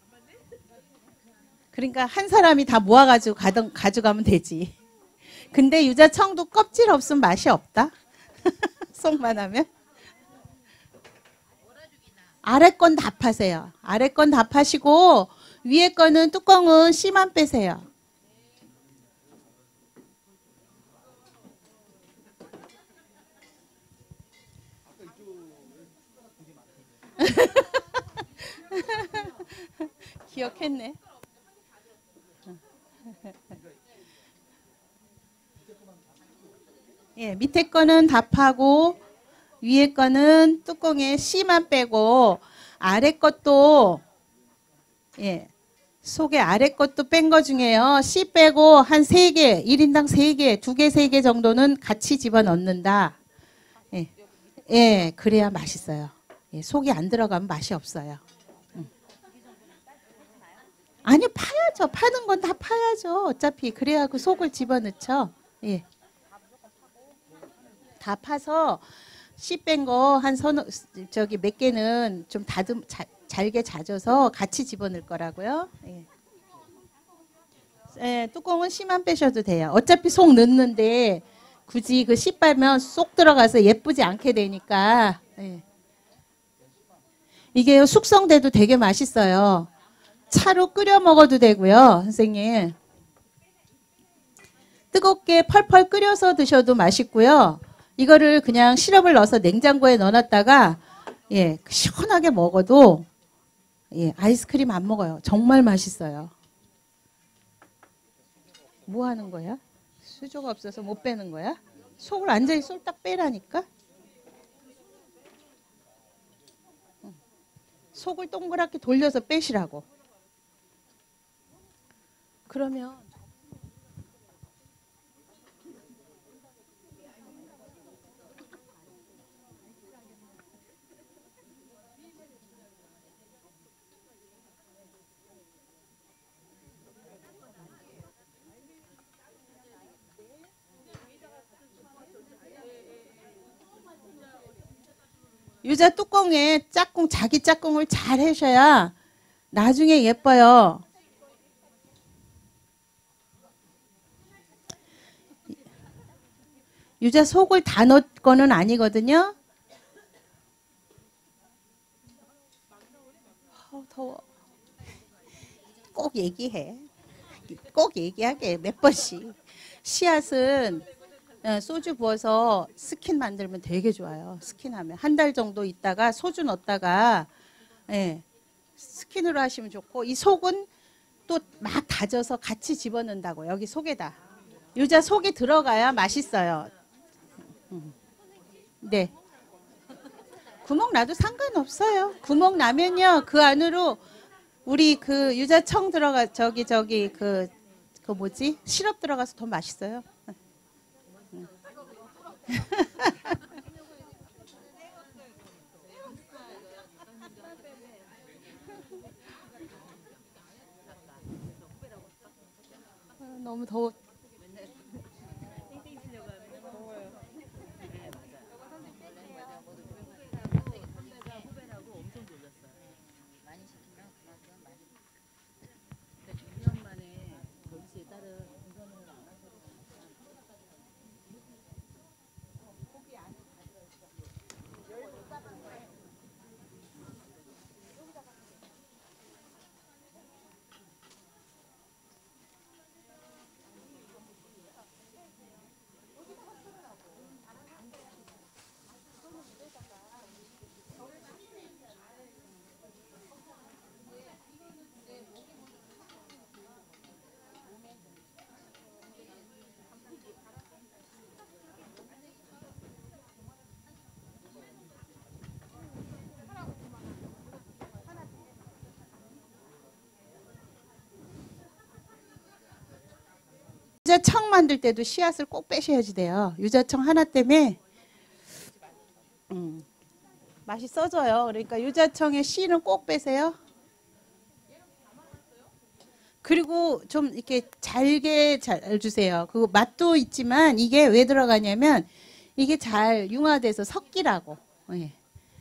그러니까 한 사람이 다 모아가지고 가던, 가져가면 되지. 근데 유자청도 껍질 없으면 맛이 없다. 속만 하면. 아래 건 다 파세요. 아래 건 다 파시고 위에 거는 뚜껑은 씨만 빼세요. 기억했네. 예, 밑에 거는 다 파고 위에 거는 뚜껑에 씨만 빼고 아래 것도 예, 속에 아래 것도 뺀 거 중에요. 씨 빼고 한 세 개, 일 인당 세 개, 두 개, 세 개 정도는 같이 집어넣는다. 예, 예, 그래야 맛있어요. 예, 속이 안 들어가면 맛이 없어요. 음. 아니, 파야죠. 파는 건 다 파야죠. 어차피 그래야 그 속을 집어넣죠. 예. 다 파서 씨 뺀 거 한 서너 저기 몇 개는 좀 다듬 자, 잘게 자져서 같이 집어넣을 거라고요. 예. 예, 뚜껑은 씨만 빼셔도 돼요. 어차피 속 넣는데 굳이 그 씨 빨면 쏙 들어가서 예쁘지 않게 되니까. 예. 이게 숙성돼도 되게 맛있어요. 차로 끓여 먹어도 되고요, 선생님. 뜨겁게 펄펄 끓여서 드셔도 맛있고요. 이거를 그냥 시럽을 넣어서 냉장고에 넣어놨다가 예, 시원하게 먹어도 예, 아이스크림 안 먹어요. 정말 맛있어요. 뭐 하는 거야? 수저가 없어서 못 빼는 거야? 속을 완전히 쏠딱 빼라니까? 속을 동그랗게 돌려서 빼시라고. 그러면 유자 뚜껑에 짝꿍, 자기 짝꿍을 잘 하셔야 나중에 예뻐요. 유자 속을 다 넣을 거는 아니거든요. 어, 더워. 꼭 얘기해. 꼭 얘기하게 몇 번씩. 씨앗은 소주 부어서 스킨 만들면 되게 좋아요. 스킨하면 한 달 정도 있다가 소주 넣었다가 예, 스킨으로 하시면 좋고 이 속은 또 막 다져서 같이 집어넣는다고 여기 속에다. 유자 속이 들어가야 맛있어요. 네. 구멍 나도 상관없어요. 구멍 나면요 그 안으로 우리 그 유자청 들어가 저기 저기 그 그 뭐지 시럽 들어가서 더 맛있어요. 너무 더워. 땡땡 치려고 하면 더워요. 네 맞아요. 맞아 모두 선배가 후배라고 엄청 졸렸어요. 많이 시키면 그만큼 많이. 근데 이 년 만에 결시에 따른 운전을 안 하셔도 유자청 만들 때도 씨앗을 꼭 빼셔야지 돼요. 유자청 하나 때문에 음, 맛이 써져요. 그러니까 유자청의 씨는 꼭 빼세요. 그리고 좀 이렇게 잘게 잘 주세요. 그 맛도 있지만 이게 왜 들어가냐면 이게 잘 융화돼서 섞이라고. 네.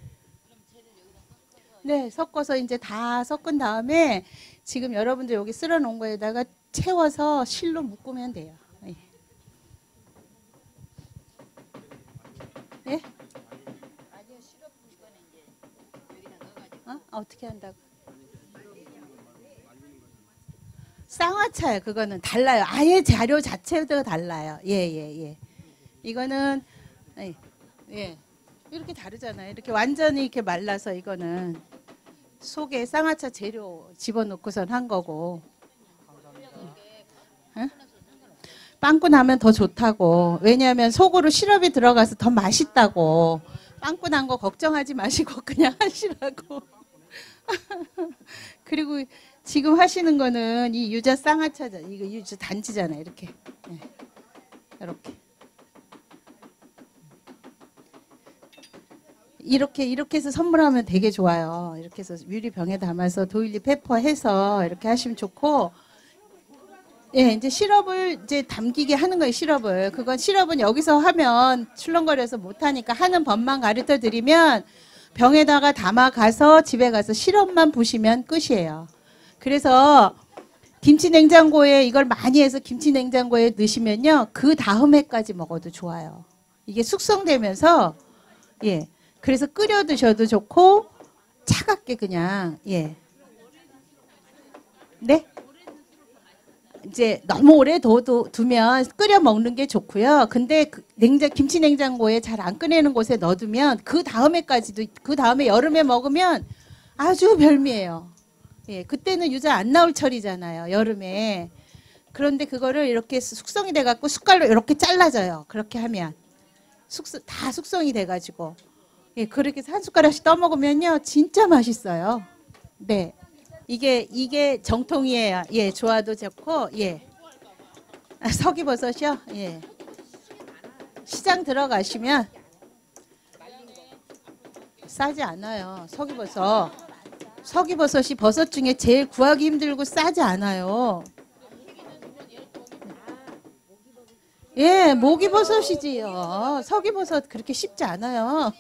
네, 섞어서 이제 다 섞은 다음에 지금 여러분들 여기 쓸어 놓은 거에다가 채워서 실로 묶으면 돼요. 예? 예? 어? 어떻게 한다고? 쌍화차요. 그거는 달라요. 아예 재료 자체도 달라요. 예, 예, 예. 이거는 예, 예. 이렇게 다르잖아요. 이렇게 완전히 이렇게 말라서 이거는 속에 쌍화차 재료 집어넣고선 한 거고. 응? 빵꾸 나면 더 좋다고. 왜냐하면 속으로 시럽이 들어가서 더 맛있다고. 빵꾸 난 거 걱정하지 마시고 그냥 하시라고. 그리고 지금 하시는 거는 이 유자 쌍화차, 이거 유자 단지잖아요. 이렇게. 네. 이렇게. 이렇게 이렇게 해서 선물하면 되게 좋아요. 이렇게 해서 유리병에 담아서 도일리 페퍼 해서 이렇게 하시면 좋고. 예, 이제 시럽을 이제 담기게 하는 거예요, 시럽을. 그건 시럽은 여기서 하면 출렁거려서 못하니까 하는 법만 가르쳐 드리면 병에다가 담아 가서 집에 가서 시럽만 부시면 끝이에요. 그래서 김치 냉장고에 이걸 많이 해서 김치 냉장고에 넣으시면요. 그 다음 해까지 먹어도 좋아요. 이게 숙성되면서, 예. 그래서 끓여 드셔도 좋고, 차갑게 그냥, 예. 네? 이제 너무 오래 둬, 두면 끓여 먹는 게 좋고요. 근데 그 냉장, 김치 냉장고에 잘 안 꺼내는 곳에 넣어두면 그 다음에까지도, 그 다음에 여름에 먹으면 아주 별미예요. 예, 그때는 유자 안 나올 철이잖아요. 여름에. 그런데 그거를 이렇게 숙성이 돼갖고 숟갈로 이렇게 잘라져요. 그렇게 하면. 숙성, 다 숙성이 돼가지고. 예, 그렇게 해서 한 숟가락씩 떠먹으면요. 진짜 맛있어요. 네. 이게, 이게 정통이에요. 예, 좋아도 좋고, 예. 아, 서기버섯이요? 예. 시장 들어가시면 싸지 않아요. 서기버섯. 서기버섯이 버섯 중에 제일 구하기 힘들고 싸지 않아요. 예, 모기버섯이지요. 서기버섯 그렇게 쉽지 않아요.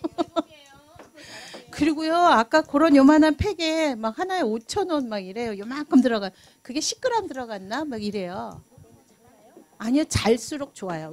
그리고요, 아까 그런 요만한 팩에 막 하나에 오천 원 막 이래요. 요만큼 들어가. 그게 십 그램 들어갔나? 막 이래요. 아니요, 잘수록 좋아요.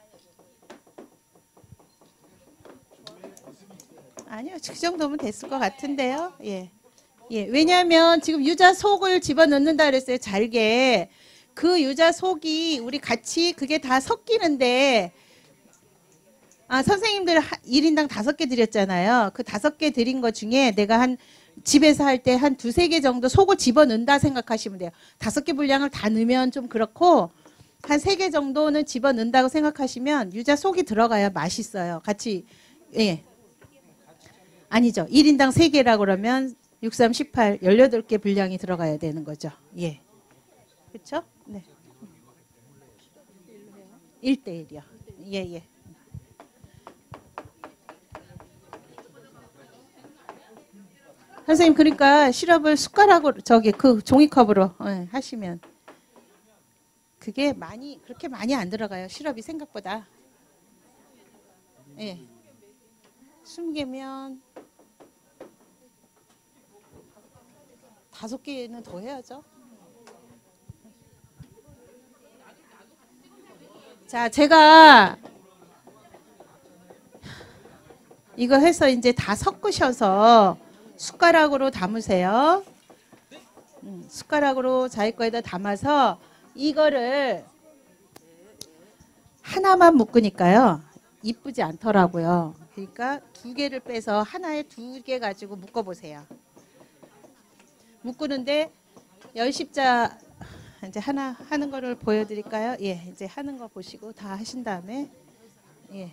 아니요, 그 정도면 됐을 것 같은데요. 예. 예, 왜냐하면 지금 유자 속을 집어넣는다 그랬어요. 잘게. 그 유자 속이 우리 같이 그게 다 섞이는데, 아, 선생님들 일 인당 다섯 개 드렸잖아요. 그 다섯 개 드린 것 중에 내가 한 집에서 할 때 한 두세 개 정도 속을 집어넣는다 생각하시면 돼요. 다섯 개 분량을 다 넣으면 좀 그렇고 한 세 개 정도는 집어넣는다고 생각하시면 유자 속이 들어가야 맛있어요. 같이. 예. 아니죠. 일 인당 세 개라고 그러면 육, 삼, 십팔, 열여덟 개 분량이 들어가야 되는 거죠. 예. 그렇죠? 네. 일 대 일이요. 예, 예. 선생님, 그러니까 시럽을 숟가락으로 저기 그 종이컵으로 예, 하시면 그게 많이 그렇게 많이 안 들어가요. 시럽이 생각보다. 예. 스무 개면 다섯 개는 더 해야죠. 자, 제가 이거 해서 이제 다 섞으셔서 숟가락으로 담으세요. 음, 숟가락으로 자기 거에다 담아서 이거를 하나만 묶으니까요. 이쁘지 않더라고요. 그러니까 두 개를 빼서 하나에 두 개 가지고 묶어보세요. 묶는데 열십자 이제 하나 하는 거를 보여드릴까요? 예, 이제 하는 거 보시고 다 하신 다음에 예,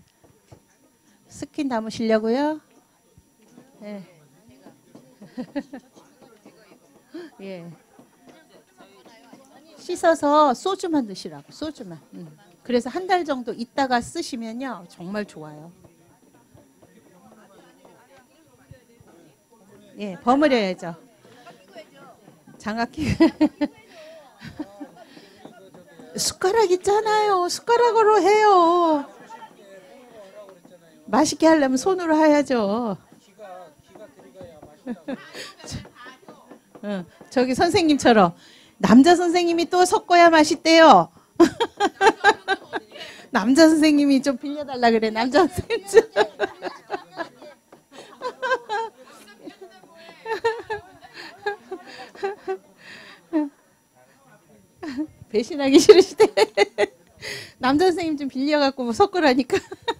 스킨 담으시려고요. 예. 예. 씻어서 소주만 드시라고 소주만. 음. 그래서 한 달 정도 있다가 쓰시면요 정말 좋아요. 예, 버무려야죠. 장갑 끼. 숟가락 있잖아요. 숟가락으로 해요. 맛있게 하려면 손으로 해야죠. 응, 저기 선생님처럼 남자 선생님이 또 섞어야 맛있대요. 남자 선생님이 좀 빌려달라 그래. 남자 선생님. 배신하기 싫으시대. 남자 선생님 좀 빌려갖고 뭐 섞으라니까.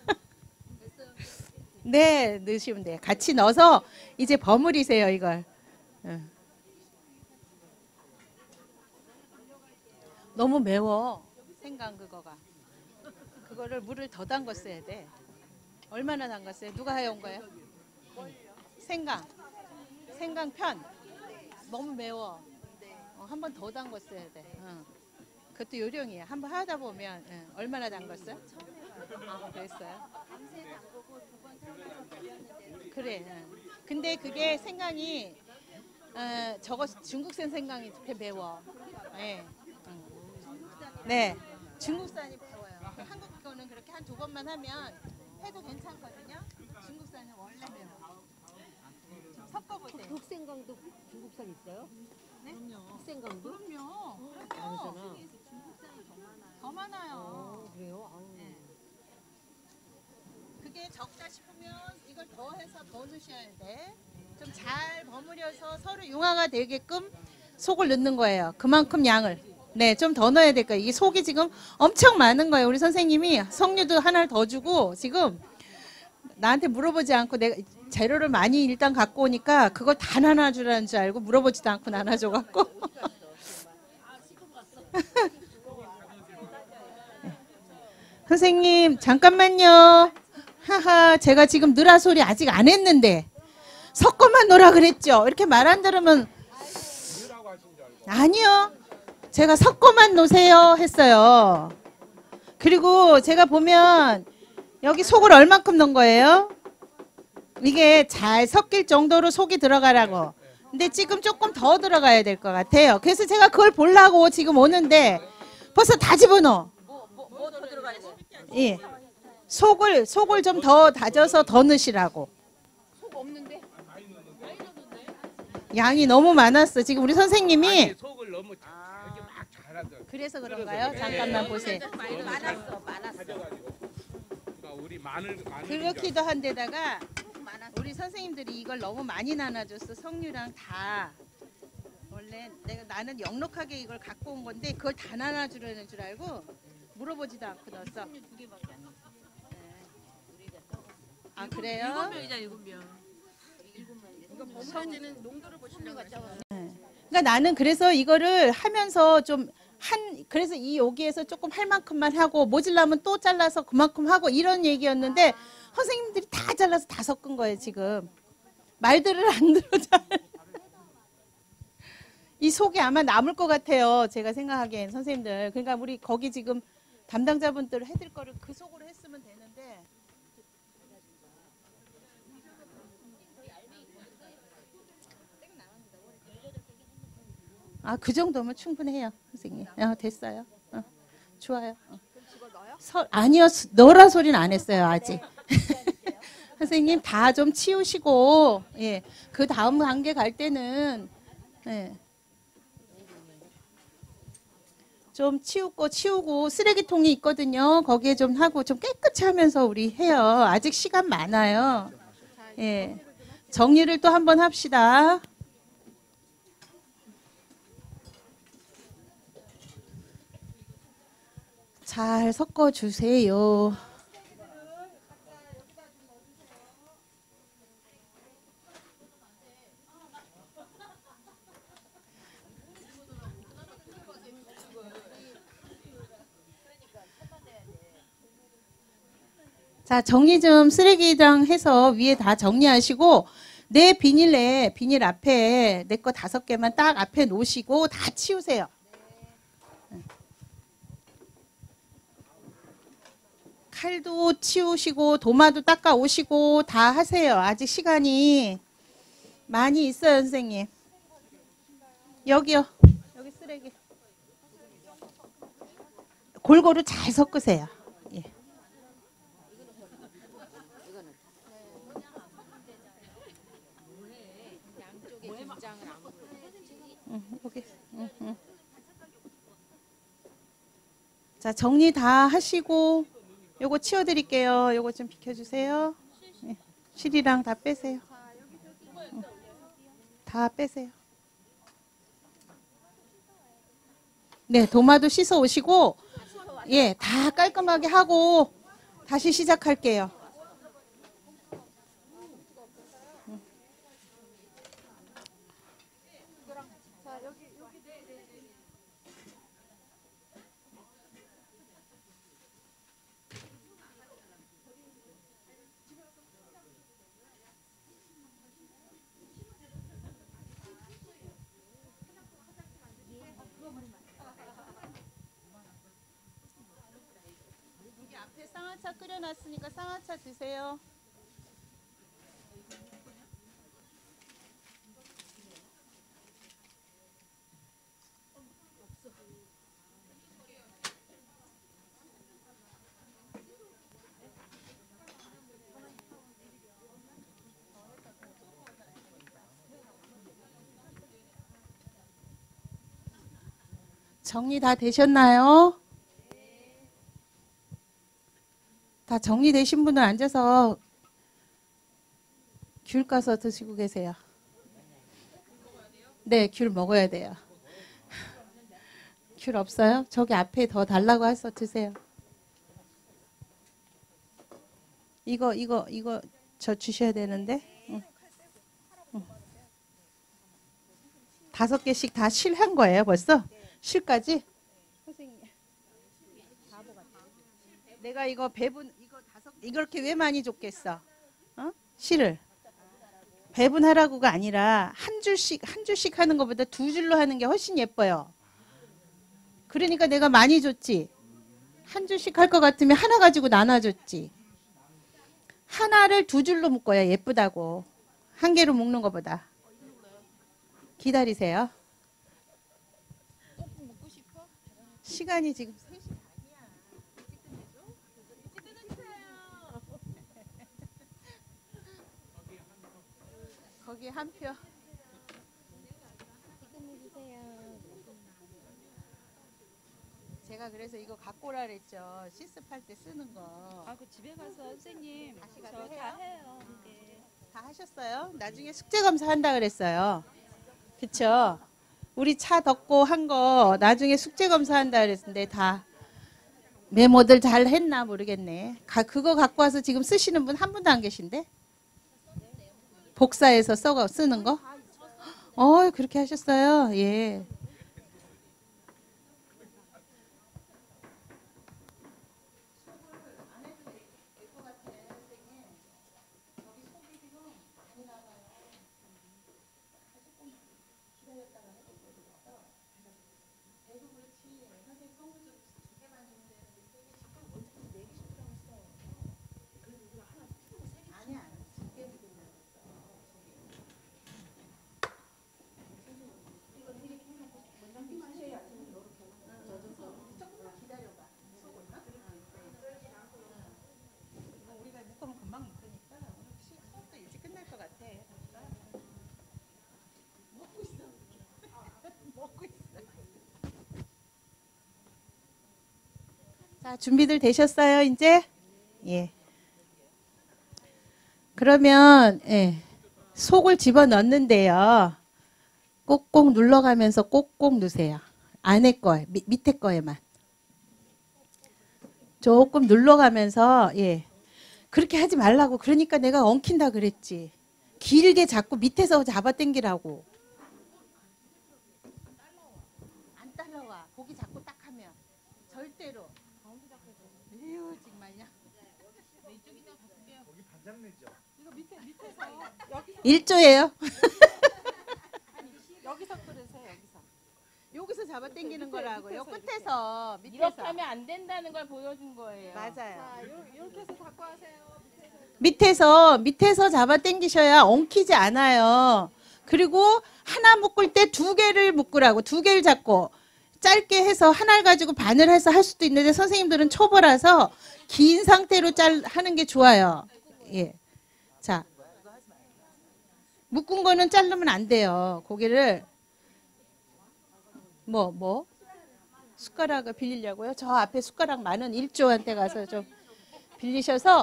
네, 넣으시면 돼요. 같이 넣어서 이제 버무리세요, 이걸. 응. 너무 매워. 생강 그거가. 그거를 물을 더 담갔어야 돼. 얼마나 담갔어요? 누가 해온 거예요? 생강. 생강 편. 너무 매워. 어, 한 번 더 담갔어야 돼. 어. 그것도 요령이야. 한번 하다 보면 응. 얼마나 담갔어요? 아, 그랬어요? 그래. 응. 근데 그게 생강이 어, 저거 중국산 생강이 그렇게 매워. 네. 응. 네. 중국산이 매워요. 한국 거는 그렇게 한 두 번만 하면 해도 괜찮거든요. 중국산은 원래 매워. 섞어보세요. 흑생강도 중국산 있어요? 네? 흑생강도? 그럼요. 아니잖아. 더 많아요. 어, 그래요? 아우. 네. 그게 적다 싶으면 이걸 더 해서 더 넣으셔야 돼. 좀 잘 버무려서 서로 융화가 되게끔 속을 넣는 거예요. 그만큼 양을. 네, 좀 더 넣어야 될 거예요. 이게 속이 지금 엄청 많은 거예요. 우리 선생님이 석류도 하나를 더 주고 지금 나한테 물어보지 않고 내가 재료를 많이 일단 갖고 오니까 그걸 다 나눠주라는 줄 알고 물어보지도 않고 나눠줘갖고. 선생님 잠깐만요. 하하, 제가 지금 느라 소리 아직 안 했는데 섞어만 놓으라 그랬죠. 이렇게 말 안 들으면 아니요. 제가 섞어만 놓으세요 했어요. 그리고 제가 보면 여기 속을 얼만큼 넣은 거예요? 이게 잘 섞일 정도로 속이 들어가라고. 근데 지금 조금 더 들어가야 될 것 같아요. 그래서 제가 그걸 보려고 지금 오는데 벌써 다 집어넣어. 뭐 더 들어가야 돼? 예. 속을 속을 좀 더 다져서 더 넣으시라고. 속 없는데? 양이 너무 많았어. 지금 우리 선생님이 아니, 속을 너무 자- 이렇게 막 잘하죠. 그래서 그런가요? 잠깐만 보세요. 많았어, 많았어. 가져가지고. 그러니까 우리 마늘 마늘 그렇기도 한데다가 우리 선생님들이 이걸 너무 많이 나눠줬어. 석류랑 다. 원래 내가 나는 넉넉하게 이걸 갖고 온 건데 그걸 다 나눠주려는 줄 알고 물어보지도 않고 넣었어. 두 개밖에 안 넣었어. 아 그래요? 명이자 일곱 명. 이거 버무려지는 농도를 보시면 같죠. 그러니까 나는 그래서 이거를 하면서 좀 한 그래서 이 여기에서 조금 할 만큼만 하고 모질라면 또 잘라서 그만큼 하고 이런 얘기였는데 선생님들이 다 잘라서 다 섞은 거예요 지금. 말들을 안 들어 잘. 이 속이 아마 남을 것 같아요. 제가 생각하기엔 선생님들. 그러니까 우리 거기 지금 담당자분들 해드릴 거를 그 속으로 했으면 되는데. 아, 그 정도면 충분해요, 선생님. 아, 됐어요. 좋아요. 어. 그럼 집어넣어요? 서, 아니요, 넣으라 소리는 안 했어요 아직. 선생님 다 좀 치우시고, 예, 그 다음 단계 갈 때는 예, 좀 치우고 치우고 쓰레기통이 있거든요. 거기에 좀 하고 좀 깨끗이 하면서 우리 해요. 아직 시간 많아요. 예, 정리를 또 한번 합시다. 잘 섞어 주세요. 자, 정리 좀 쓰레기랑 해서 위에 다 정리하시고 내 비닐에 비닐 앞에 내 거 다섯 개만 딱 앞에 놓으시고 다 치우세요. 칼도 치우시고 도마도 닦아 오시고 다 하세요. 아직 시간이 많이 있어요, 선생님. 여기요. 여기 쓰레기. 골고루 잘 섞으세요. 예. 양쪽에 김장을 안 물. 응, 여기. 응, 응. 자, 정리 다 하시고 요거 치워드릴게요. 요거 좀 비켜주세요. 예. 실이랑 다 빼세요. 응. 다 빼세요. 네, 도마도 씻어 오시고 예, 다 깔끔하게 하고 다시 시작할게요. 여기 앞에 쌍화차 끓여놨으니까 쌍화차 드세요. 정리 다 되셨나요? 다 정리되신 분은 앉아서 귤 까서 드시고 계세요. 네, 귤 먹어야 돼요. 귤 없어요? 저기 앞에 더 달라고 해서 드세요. 이거 이거 이거 저 주셔야 되는데. 응. 응. 다섯 개씩 다 실한 거예요, 벌써? 실까지? 선생님. 내가 이거 배분 이거 다섯 이렇게 왜 많이 줬겠어? 어? 실을 배분하라고가 아니라 한 줄씩 한 줄씩 하는 것보다 두 줄로 하는 게 훨씬 예뻐요. 그러니까 내가 많이 줬지. 한 줄씩 할 것 같으면 하나 가지고 나눠줬지. 하나를 두 줄로 묶어야 예쁘다고. 한 개로 묶는 것보다. 기다리세요. 시간이 지금 세 시 반이야. 일찍 끝내줘. 거기 한 표. 제가 그래서 이거 갖고 오라 그랬죠. 실습할 때 쓰는 거. 아, 그 집에 가서 선생님 다시 저 가서 다 해요? 해요. 네. 다 하셨어요? 나중에 숙제 검사한다 그랬어요. 그쵸? 우리 차 덮고 한 거 나중에 숙제 검사한다 그랬는데 다 메모들 잘 했나 모르겠네. 가, 그거 갖고 와서 지금 쓰시는 분 한 분도 안 계신데? 복사해서 써 쓰는 거? 어, 그렇게 하셨어요? 예. 자, 준비들 되셨어요, 이제? 예. 그러면, 예. 속을 집어 넣는데요. 꼭꼭 눌러가면서 꼭꼭 넣으세요. 안에 거에, 밑, 밑에 거에만. 조금 눌러가면서, 예. 그렇게 하지 말라고. 그러니까 내가 엉킨다 그랬지. 길게 자꾸 밑에서 잡아 당기라고. 안 따라와. 고기 자꾸 딱 하면. 절대로. 에휴, 정말요. 일 조예요. 여기서 끓으세요. 여기서. 여기서 잡아 당기는 거라고. 요 끝에서, 밑에서. 이렇게 하면 안 된다는 걸 보여준 거예요. 맞아요. 자, 요, 이렇게 해서 잡고 하세요. 밑에서 밑에서 잡아 당기셔야 엉키지 않아요. 그리고 하나 묶을 때 두 개를 묶으라고. 두 개를 잡고 짧게 해서 하나를 가지고 반을 해서 할 수도 있는데 선생님들은 초보라서 긴 상태로 짤 하는 게 좋아요. 예. 자. 묶은 거는 자르면 안 돼요. 고기를 뭐 뭐 숟가락을 빌리려고요? 저 앞에 숟가락 많은 일조한테 가서 좀 빌리셔서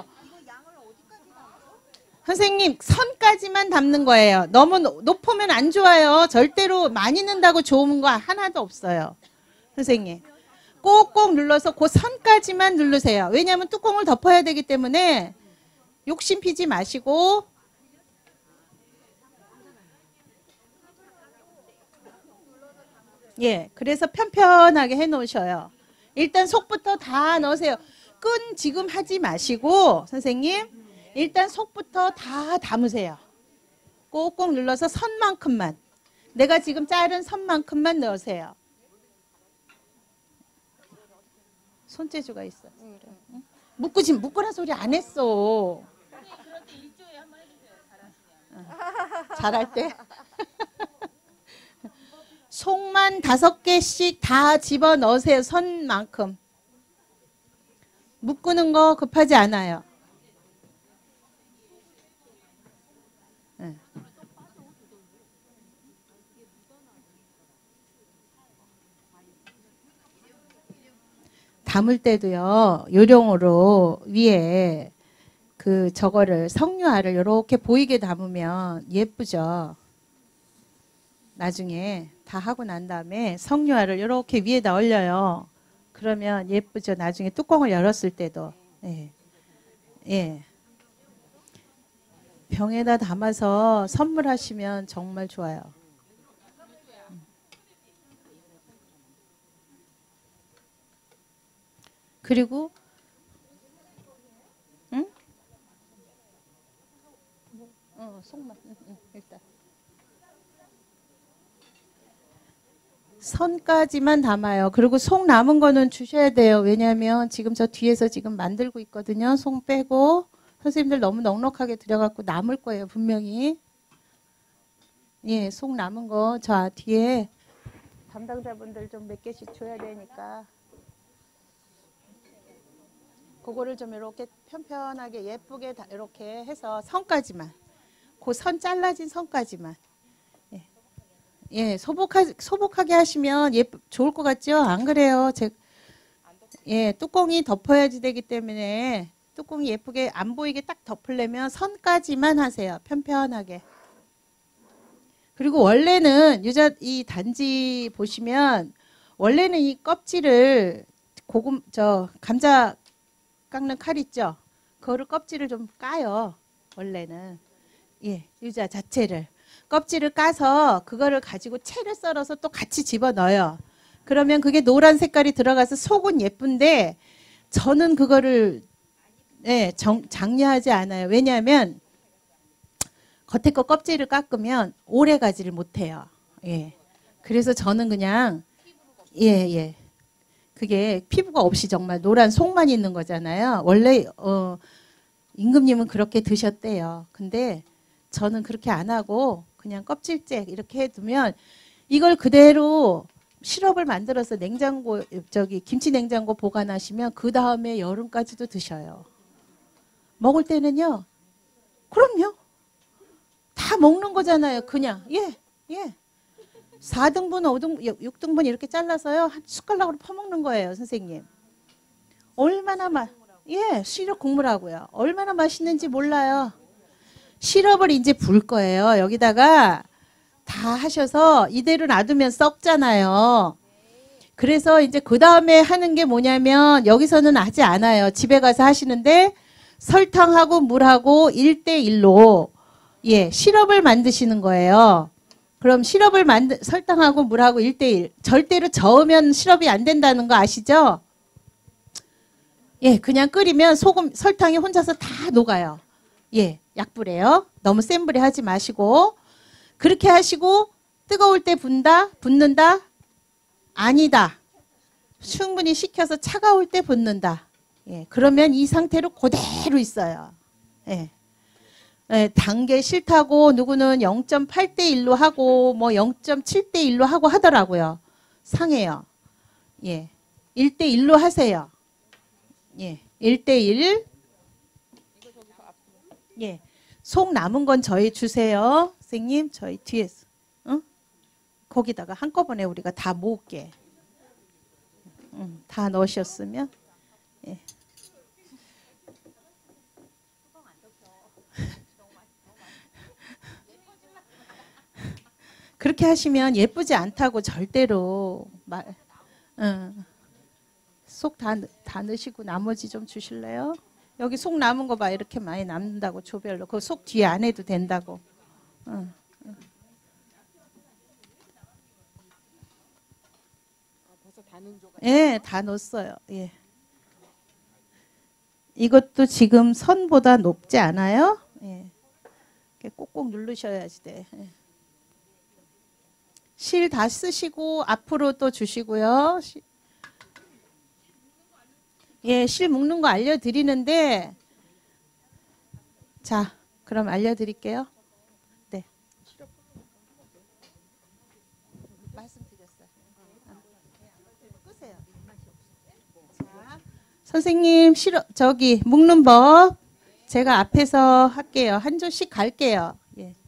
선생님 선까지만 담는 거예요. 너무 높으면 안 좋아요. 절대로 많이 넣는다고 좋은 거 하나도 없어요. 선생님 꼭꼭 눌러서 그 선까지만 누르세요. 왜냐하면 뚜껑을 덮어야 되기 때문에 욕심 피지 마시고 예, 그래서 편편하게 해 놓으셔요. 일단 속부터 다 넣으세요. 끈 지금 하지 마시고 선생님 일단 속부터 다 담으세요. 꼭꼭 눌러서 선만큼만. 내가 지금 자른 선만큼만 넣으세요. 손재주가 있어. 응? 묶으지 묶으란 소리 안 했어. 그런데 일조에 한번 해주세요. 잘하시면. 어, 잘할 때. 속만 다섯 개씩 다 집어 넣으세요. 선만큼. 묶는 거 급하지 않아요. 네. 담을 때도요. 요령으로 위에 그 저거를 석류알을 이렇게 보이게 담으면 예쁘죠. 나중에 다 하고 난 다음에 석류알을 이렇게 위에다 올려요. 그러면 예쁘죠. 나중에 뚜껑을 열었을 때도. 예. 예. 병에다 담아서 선물하시면 정말 좋아요. 그리고 응? 어, 속만 응, 응, 일단 선까지만 담아요. 그리고 속 남은 거는 주셔야 돼요. 왜냐하면 지금 저 뒤에서 지금 만들고 있거든요. 속 빼고 선생님들 너무 넉넉하게 들여갖고 남을 거예요. 분명히. 예, 속 남은 거 저 뒤에 담당자분들 좀 몇 개씩 줘야 되니까 그거를 좀 이렇게 편편하게 예쁘게 다 이렇게 해서 선까지만 그 선 잘라진 선까지만 예, 예 소복하, 소복하게 하시면 예, 좋을 것 같죠? 안 그래요? 제, 예, 뚜껑이 덮어야지 되기 때문에 뚜껑이 예쁘게 안 보이게 딱 덮으려면 선까지만 하세요. 편편하게. 그리고 원래는 유자 이 단지 보시면 원래는 이 껍질을 고금 저 감자 깎는 칼 있죠. 그거를 껍질을 좀 까요. 원래는 예 유자 자체를 껍질을 까서 그거를 가지고 채를 썰어서 또 같이 집어 넣어요. 그러면 그게 노란 색깔이 들어가서 속은 예쁜데 저는 그거를 예, 정, 장려하지 않아요. 왜냐하면 겉에 거 껍질을 깎으면 오래 가지를 못해요. 예. 그래서 저는 그냥 예, 예. 그게 피부가 없이 정말 노란 속만 있는 거잖아요. 원래 어, 임금님은 그렇게 드셨대요. 근데 저는 그렇게 안 하고 그냥 껍질째 이렇게 해두면 이걸 그대로 시럽을 만들어서 냉장고 저기 김치 냉장고 보관하시면 그 다음에 여름까지도 드셔요. 먹을 때는요. 그럼요. 다 먹는 거잖아요. 그냥 예, 예. 사 등분, 오 등분, 육 등분 이렇게 잘라서요. 한 숟가락으로 퍼먹는 거예요. 선생님. 얼마나 맛, 예, 시럽 국물하고요. 얼마나 맛있는지 몰라요. 시럽을 이제 부을 거예요. 여기다가 다 하셔서 이대로 놔두면 썩잖아요. 그래서 이제 그 다음에 하는 게 뭐냐면 여기서는 하지 않아요. 집에 가서 하시는데 설탕하고 물하고 일 대 일로 예, 시럽을 만드시는 거예요. 그럼 시럽을 만드 설탕하고 물하고 일 대 일. 절대로 저으면 시럽이 안 된다는 거 아시죠? 예, 그냥 끓이면 소금, 설탕이 혼자서 다 녹아요. 예, 약불에요. 너무 센 불에 하지 마시고 그렇게 하시고 뜨거울 때 분다, 붓는다? 아니다. 충분히 식혀서 차가울 때 붓는다. 예, 그러면 이 상태로 그대로 있어요. 예. 예, 단 게 싫다고 누구는 영 점 팔 대 일로 하고 뭐 영 점 칠 대 일로 하고 하더라고요. 상해요. 예. 일 대 일로 하세요. 예. 일 대 일. 예. 속 남은 건 저희 주세요. 선생님, 저희 뒤에서. 응? 거기다가 한꺼번에 우리가 다 모을게. 응, 다 넣으셨으면. 예. 그렇게 하시면 예쁘지 않다고 절대로 말. 응. 속 다 다 넣으시고 나머지 좀 주실래요? 여기 속 남은 거 봐. 이렇게 많이 남는다고 조별로. 그 속 뒤에 안 해도 된다고. 응. 예, 다 넣었어요. 예. 이것도 지금 선보다 높지 않아요? 예. 이렇게 꼭꼭 누르셔야지 돼. 예. 실 다 쓰시고 앞으로 또 주시고요. 시, 예, 실 묶는 거 알려드리는데 자, 그럼 알려드릴게요. 네. 말씀드렸어요. 끄세요. 자, 선생님 싫어 저기 묶는 법 제가 앞에서 할게요. 한 조씩 갈게요. 예.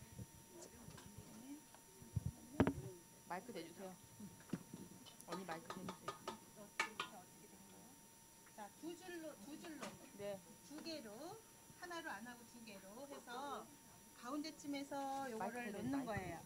마이크 대주세요. 언니 마이크 대주세요. 자, 두 줄로 두 줄로 네. 두 개로 하나로 안 하고 두 개로 해서 가운데쯤에서 요거를 놓는 거예요.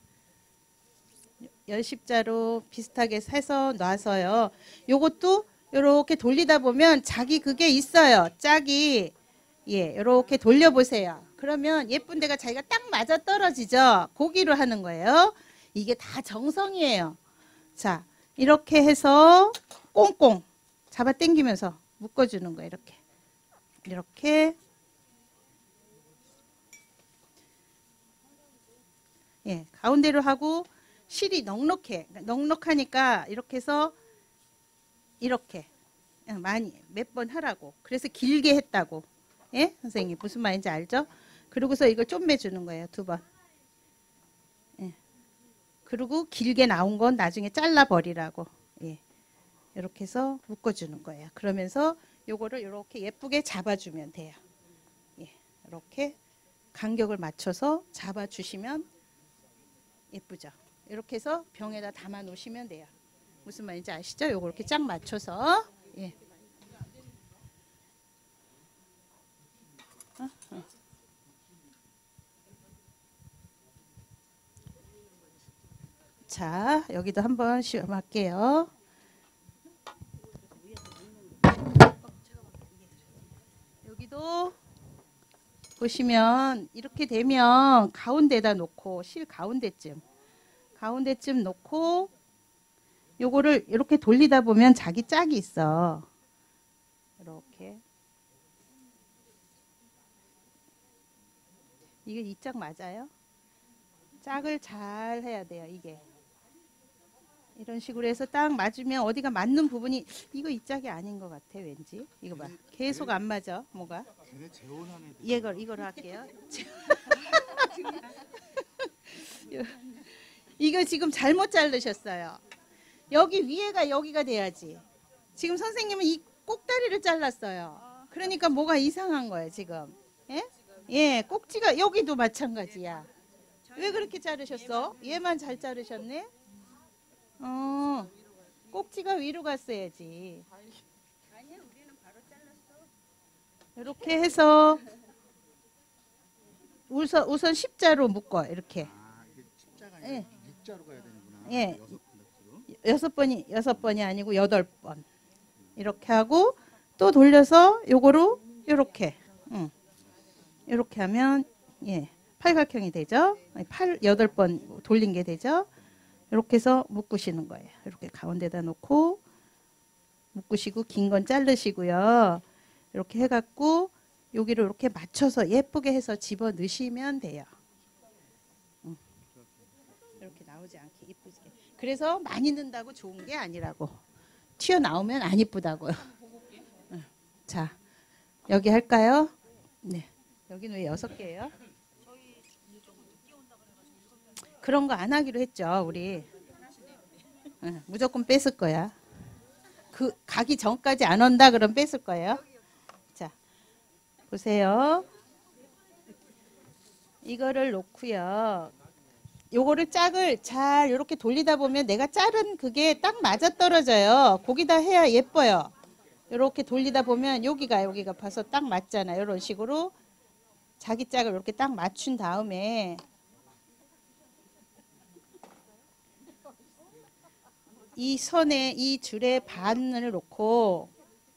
열십자로 비슷하게 해서 놔서요. 요것도 요렇게 돌리다 보면 자기 그게 있어요. 짝이 예, 요렇게 돌려보세요. 그러면 예쁜 데가 자기가 딱 맞아 떨어지죠. 고기로 하는 거예요. 이게 다 정성이에요. 자, 이렇게 해서 꽁꽁 잡아 당기면서 묶어주는 거예요. 이렇게 이렇게 예, 가운데로 하고 실이 넉넉해. 넉넉하니까 이렇게 해서 이렇게 많이 몇 번 하라고. 그래서 길게 했다고. 예, 선생님 무슨 말인지 알죠? 그러고서 이걸 좀매주는 거예요. 두 번. 예. 그리고 길게 나온 건 나중에 잘라 버리라고. 예. 이렇게 해서 묶어주는 거예요. 그러면서 요거를 이렇게 예쁘게 잡아주면 돼요. 예. 이렇게 간격을 맞춰서 잡아주시면 예쁘죠. 이렇게 해서 병에다 담아 놓으시면 돼요. 무슨 말인지 아시죠? 요거 이렇게 쫙 맞춰서 예. 어? 어. 자, 여기도 한번 시험할게요. 여기도 보시면 이렇게 되면 가운데다 놓고 실 가운데쯤 가운데쯤 놓고 요거를 이렇게 돌리다 보면 자기 짝이 있어. 이렇게 이게 이 짝 맞아요? 짝을 잘 해야 돼요. 이게 이런 식으로 해서 딱 맞으면 어디가 맞는 부분이 이거 이 짝이 아닌 것 같아. 왠지 이거 봐. 계속 안 맞아. 뭐가? 이걸 이걸 할게요. 이거 지금 잘못 자르셨어요. 여기 위에가 여기가 돼야지. 지금 선생님은 이 꼭다리를 잘랐어요. 그러니까 뭐가 이상한 거예요 지금. 예? 예, 꼭지가 여기도 마찬가지야. 왜 그렇게 자르셨어? 얘만 잘 자르셨네. 어, 꼭지가 위로 갔어야지. 이렇게 해서 우선 우선 십자로 묶어 이렇게. 아, 이게 십자가 예. 아니라 육자로 가야 되는구나. 예. 여섯 플렉스로. 여섯 번이 여섯 번이 아니고 여덟 번 이렇게 하고 또 돌려서 요거로 요렇게 응. 요렇게 하면 예 팔각형이 되죠. 아니, 팔 여덟 번 돌린 게 되죠. 이렇게 해서 묶으시는 거예요. 이렇게 가운데다 놓고 묶으시고 긴 건 자르시고요. 이렇게 해갖고 여기를 이렇게 맞춰서 예쁘게 해서 집어 넣으시면 돼요. 응. 이렇게 나오지 않게 이쁘게. 그래서 많이 넣는다고 좋은 게 아니라고. 튀어나오면 안 이쁘다고요. 응. 자, 여기 할까요? 네. 여기는 왜 여섯 개예요? 그런 거 안 하기로 했죠, 우리. 응, 무조건 뺐을 거야. 그 가기 전까지 안 온다 그럼 뺐을 거예요. 자, 보세요. 이거를 놓고요. 요거를 짝을 잘 이렇게 돌리다 보면 내가 자른 그게 딱 맞아 떨어져요. 거기다 해야 예뻐요. 이렇게 돌리다 보면 여기가 여기가 봐서 딱 맞잖아요. 이런 식으로 자기 짝을 이렇게 딱 맞춘 다음에 이 선에 이 줄에 반을 놓고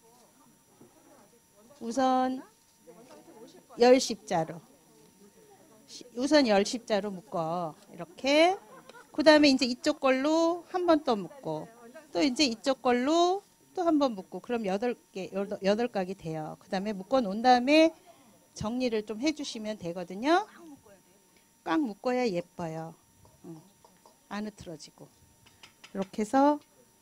우선 열 십자로 우선 열 십자로 묶어 이렇게. 그 다음에 이제 이쪽 걸로 한 번 또 묶고 또 이제 이쪽 걸로 또 한 번 묶고 그럼 여덟 개 여덟 각이 돼요. 그 다음에 묶어 놓은 다음에 정리를 좀 해주시면 되거든요. 꽉 묶어야 예뻐요. 응. 안 흐트러지고 이렇게 해서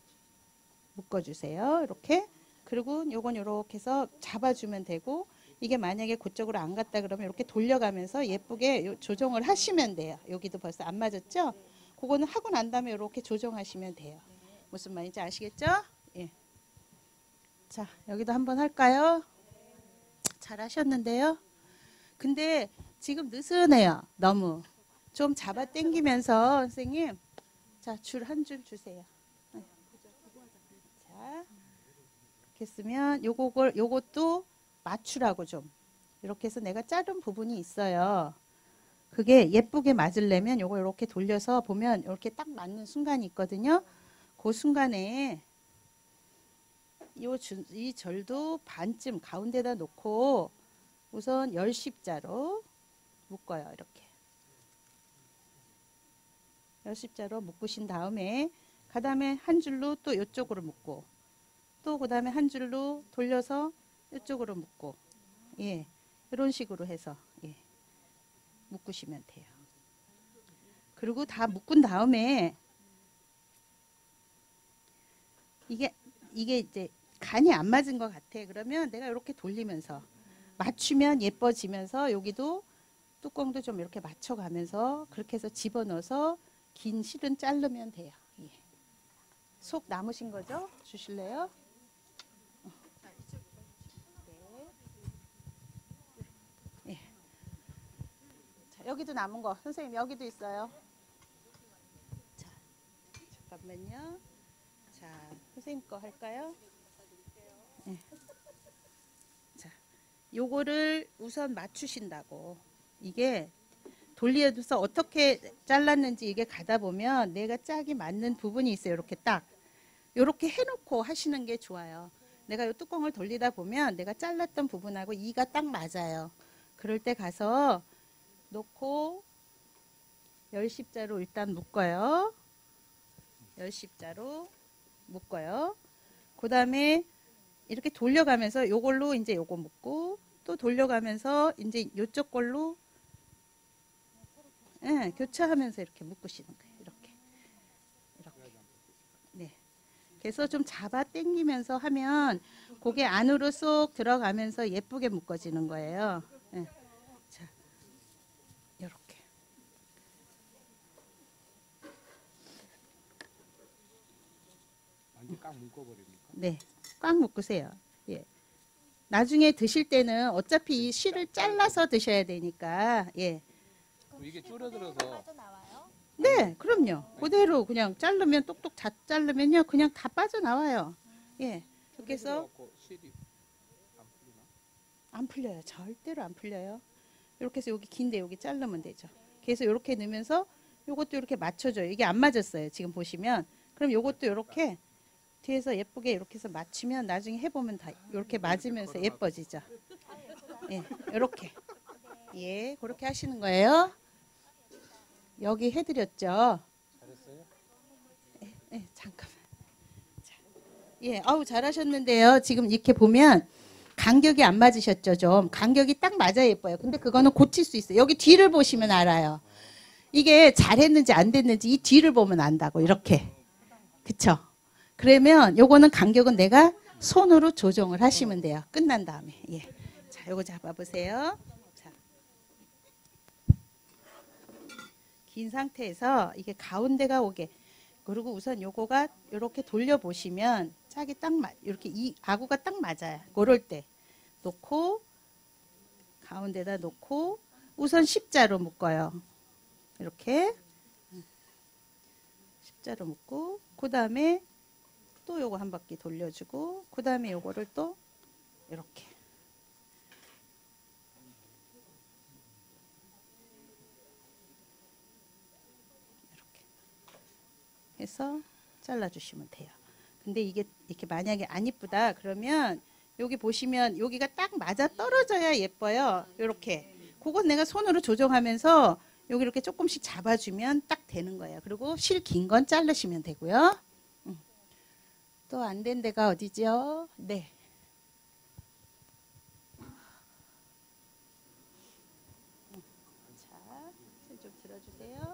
묶어주세요. 이렇게. 그리고 요건 이렇게 해서 잡아주면 되고 이게 만약에 그쪽으로 안 갔다 그러면 이렇게 돌려가면서 예쁘게 조정을 하시면 돼요. 여기도 벌써 안 맞았죠? 그거는 하고 난 다음에 이렇게 조정하시면 돼요. 무슨 말인지 아시겠죠? 예. 자, 여기도 한번 할까요? 잘 하셨는데요. 근데 지금 느슨해요. 너무. 좀 잡아 당기면서 선생님. 자, 줄 한 줄 주세요. 네. 자, 이렇게 쓰면 요거를 요것도 맞추라고 좀. 이렇게 해서 내가 자른 부분이 있어요. 그게 예쁘게 맞으려면 요거 이렇게 돌려서 보면 이렇게 딱 맞는 순간이 있거든요. 그 순간에 요 줄, 이 절도 반쯤 가운데다 놓고 우선 열 십자로 묶어요. 이렇게. 열 십자로 묶으신 다음에 그 다음에 한 줄로 또 이쪽으로 묶고 또 그 다음에 한 줄로 돌려서 이쪽으로 묶고 예 이런 식으로 해서 예 묶으시면 돼요. 그리고 다 묶은 다음에 이게 이게 이제 간이 안 맞은 것 같아. 그러면 내가 이렇게 돌리면서 맞추면 예뻐지면서 여기도 뚜껑도 좀 이렇게 맞춰가면서 그렇게 해서 집어넣어서 긴 실은 자르면 돼요. 예. 속 남으신 거죠? 주실래요? 네. 예. 자, 여기도 남은 거 선생님 여기도 있어요. 자, 잠깐만요. 자, 선생님 거 할까요? 예. 자, 요거를 우선 맞추신다고. 이게 돌려서 어떻게 잘랐는지 이게 가다 보면 내가 짝이 맞는 부분이 있어요. 이렇게 딱. 이렇게 해놓고 하시는 게 좋아요. 내가 이 뚜껑을 돌리다 보면 내가 잘랐던 부분하고 이가 딱 맞아요. 그럴 때 가서 놓고 열 십자로 일단 묶어요. 열 십자로 묶어요. 그 다음에 이렇게 돌려가면서 요걸로 이제 요거 묶고 또 돌려가면서 이제 요쪽 걸로 예, 교차하면서 이렇게 묶으시는 거예요. 이렇게. 이렇게. 네. 그래서 좀 잡아 당기면서 하면 고개 안으로 쏙 들어가면서 예쁘게 묶어지는 거예요. 예. 자, 이렇게. 완전 꽉 묶어버립니까? 네. 꽉 묶으세요. 예. 나중에 드실 때는 어차피 이 실을 잘라서 드셔야 되니까 예. 이게 줄어들어서 네, 그럼요. 그대로 그냥 자르면 똑똑 다 자르면요, 그냥 다 빠져나와요. 예, 이렇게 해서 줄어들어갖고 실이 안 풀리나? 안 풀려요. 절대로 안 풀려요. 이렇게 해서 여기 긴데 여기 자르면 되죠. 그래서 이렇게 넣으면서 요것도 이렇게 맞춰줘요. 이게 안 맞았어요. 지금 보시면. 그럼 요것도 이렇게 뒤에서 예쁘게 이렇게 해서 맞추면 나중에 해보면 다 이렇게 맞으면서 예뻐지죠. 예, 이렇게. 예, 그렇게 하시는 거예요. 여기 해드렸죠. 잘했어요? 예, 예, 잠깐만. 자, 예, 아우 잘하셨는데요. 지금 이렇게 보면 간격이 안 맞으셨죠, 좀. 간격이 딱 맞아야 예뻐요. 근데 그거는 고칠 수 있어요. 여기 뒤를 보시면 알아요. 이게 잘했는지 안 됐는지 이 뒤를 보면 안다고, 이렇게. 그쵸? 그러면 요거는 간격은 내가 손으로 조정을 하시면 돼요. 끝난 다음에. 예. 자, 요거 잡아보세요. 자. 긴 상태에서 이게 가운데가 오게. 그리고 우선 요거가 이렇게 돌려보시면 짝이 딱 맞, 이렇게 이 아구가 딱 맞아요. 그럴 때 놓고 가운데다 놓고 우선 십자로 묶어요. 이렇게 십자로 묶고 그 다음에 또 요거 한 바퀴 돌려주고 그 다음에 요거를 또 이렇게 이렇게 해서 잘라주시면 돼요. 근데 이게 이렇게 만약에 안 이쁘다 그러면 여기 보시면 여기가 딱 맞아 떨어져야 예뻐요. 이렇게 그건 내가 손으로 조정하면서 여기 이렇게 조금씩 잡아주면 딱 되는 거예요. 그리고 실 긴 건 자르시면 되고요. 음. 또 안 된 데가 어디죠? 네. 음. 자, 좀 들어주세요.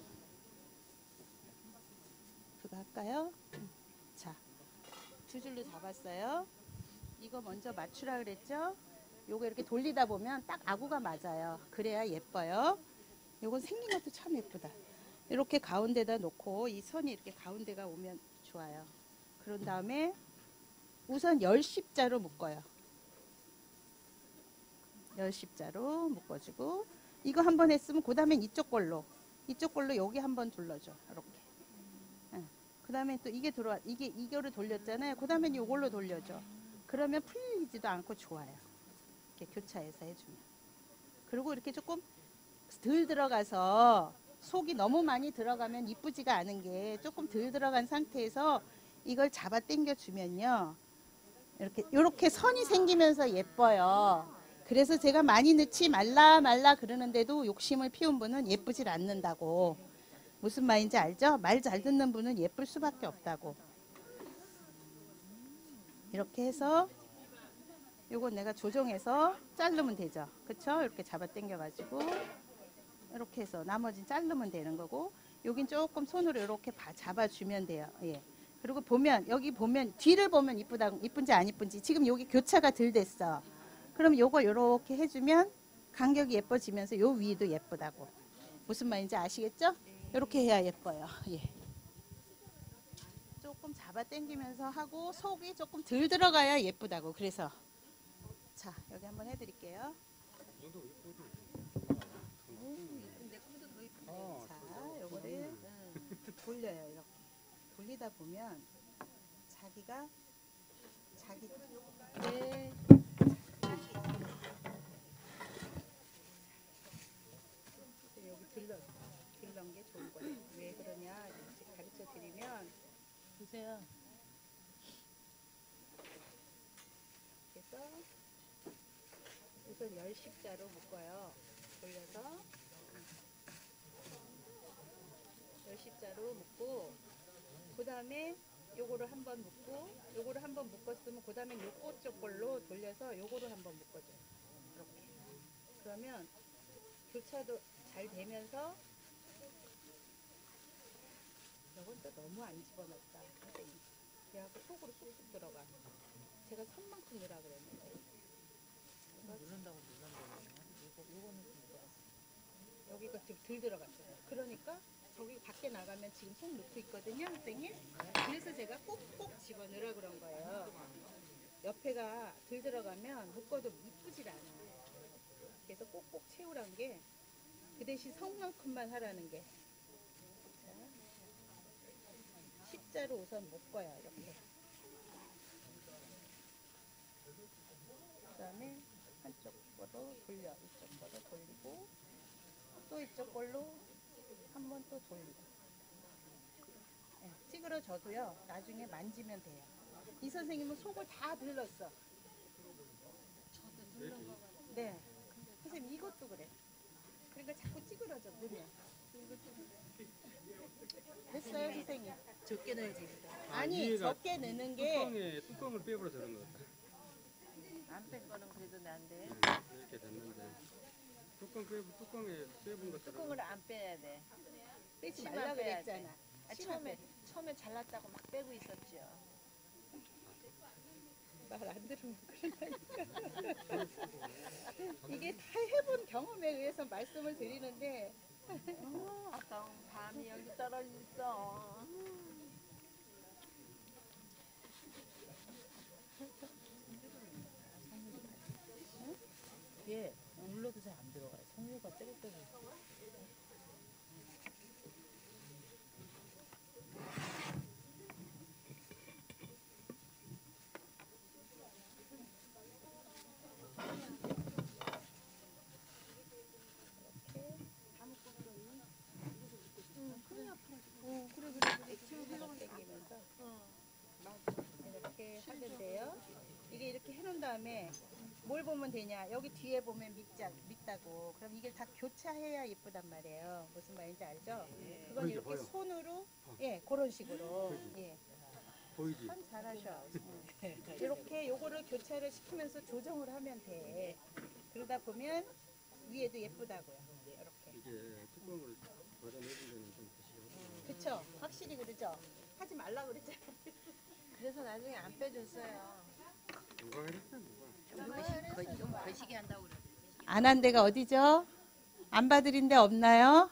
그거 할까요? 음. 자, 두 줄로 잡았어요. 이거 먼저 맞추라 그랬죠? 요거 이렇게 돌리다 보면 딱 아구가 맞아요. 그래야 예뻐요. 요건 생긴 것도 참 예쁘다. 이렇게 가운데다 놓고 이 선이 이렇게 가운데가 오면 좋아요. 그런 다음에 우선 열십자로 묶어요. 열십자로 묶어주고 이거 한번 했으면 그 다음엔 이쪽 걸로 이쪽 걸로 여기 한번 둘러줘. 이렇게. 응. 그 다음에 또 이게 들어와 이게 이거를 돌렸잖아요. 그 다음엔 이걸로 돌려줘. 그러면 풀리지도 않고 좋아요. 이렇게 교차해서 해주면. 그리고 이렇게 조금 덜 들어가서 속이 너무 많이 들어가면 이쁘지가 않은 게 조금 덜 들어간 상태에서 이걸 잡아 당겨 주면요. 이렇게 이렇게 선이 생기면서 예뻐요. 그래서 제가 많이 넣지 말라 말라 그러는데도 욕심을 피운 분은 예쁘질 않는다고. 무슨 말인지 알죠? 말 잘 듣는 분은 예쁠 수밖에 없다고. 이렇게 해서 요건 내가 조정해서 자르면 되죠. 그쵸? 이렇게 잡아 당겨 가지고 이렇게 해서 나머지 자르면 되는 거고 여긴 조금 손으로 이렇게 잡아주면 돼요. 예. 그리고 보면 여기 보면 뒤를 보면 이쁘다 이쁜지 안 이쁜지 지금 여기 교차가 덜 됐어. 그럼 요거 이렇게 해주면 간격이 예뻐지면서 요 위도 예쁘다고. 무슨 말인지 아시겠죠? 이렇게 해야 예뻐요. 예. 조금 잡아 당기면서 하고 속이 조금 덜 들어가야 예쁘다고. 그래서 자 여기 한번 해드릴게요. 자, 요거를 돌려요. 이렇게 돌리다 보면 자기가 자기 네. 여기 들러 들러는 게 좋은 거예요. 왜 그러냐 이렇게 가르쳐 드리면 보세요. 그래서 우선 열십자로 묶어요. 돌려서 열십자로 묶고 그 다음에 요거를 한번 묶고 요거를 한번 묶었으면 그 다음에 요거 쪽 걸로 돌려서 요거를 한번 묶어줘요. 이렇게. 그러면 교차도 잘 되면서 요건 또 너무 안 집어넣었다. 그래갖고 속으로 쑥쑥 들어가. 제가 손만큼 넣으라 그랬는데 누른다고 누른다고 이거 요거는 좀 들어갔어. 여기가 좀 덜 들어갔어요. 그러니까 저기 밖에 나가면 지금 손 넣고 있거든요, 선생님. 그래서 제가 꼭꼭 집어넣으라 그런 거예요. 옆에가 덜 들어가면 묶어도 이쁘질 않아요. 그래서 꼭꼭 채우란 게 그 대신 성만큼만 하라는 게. 자, 십자로 우선 묶어요, 이렇게. 그 다음에 한쪽으로 돌려. 이쪽으로 돌리고 또 이쪽 걸로 한 번 또 돌리고. 네, 찌그러져도요. 나중에 만지면 돼요. 이 선생님은 속을 다 들렀어. 네. 선생님 이것도 그래. 그러니까 자꾸 찌그러져 넣으면. 됐어요, 선생님. 적게 넣어야지. 아니, 위에가 적게 넣는 게 뚜껑에 뚜껑을 빼버려서 그런 것 같다. 안 뺀 거는 그래도 난데 이렇게 됐는데 뚜껑 빼 뚜껑에 빼본 것처럼. 뚜껑을 안 빼야 돼. 빼지 치마 말라 빼야 그랬잖아. 아, 치마 처음에 처음에 잘났다고 막 빼고 있었죠. 말안 들으면 그런다니까. 이게 다 해본 경험에 의해서 말씀을 드리는데 어, 아까운 밤이 여기 떨어져 있어. 이게 눌러도 잘 안 들어가요. 성류가 뜨뜻뜨뜻. 당기면서 이렇게 하는데요. 이게 이렇게 해놓은 다음에 뭘 보면 되냐? 여기 뒤에 보면 밑자, 밑다고. 그럼 이게 다 교차해야 예쁘단 말이에요. 무슨 말인지 알죠? 그건 보이죠, 이렇게 보여. 손으로 예 그런 식으로 예. 보이지? 참 잘하셔. 응. 이렇게 요거를 교차를 시키면서 조정을 하면 돼. 그러다 보면 위에도 예쁘다고요. 이렇게. 이게 뚜껑을 걷어내준 데는 좀 드시고. 그쵸? 확실히 그러죠? 하지 말라 그랬잖아. 그래서 나중에 안 빼줬어요. 누가 그랬어 누가? 좀 거시, 거시, 좀 거시기 한다고 그래. 안 한 데가 어디죠? 안 봐드린 데 없나요?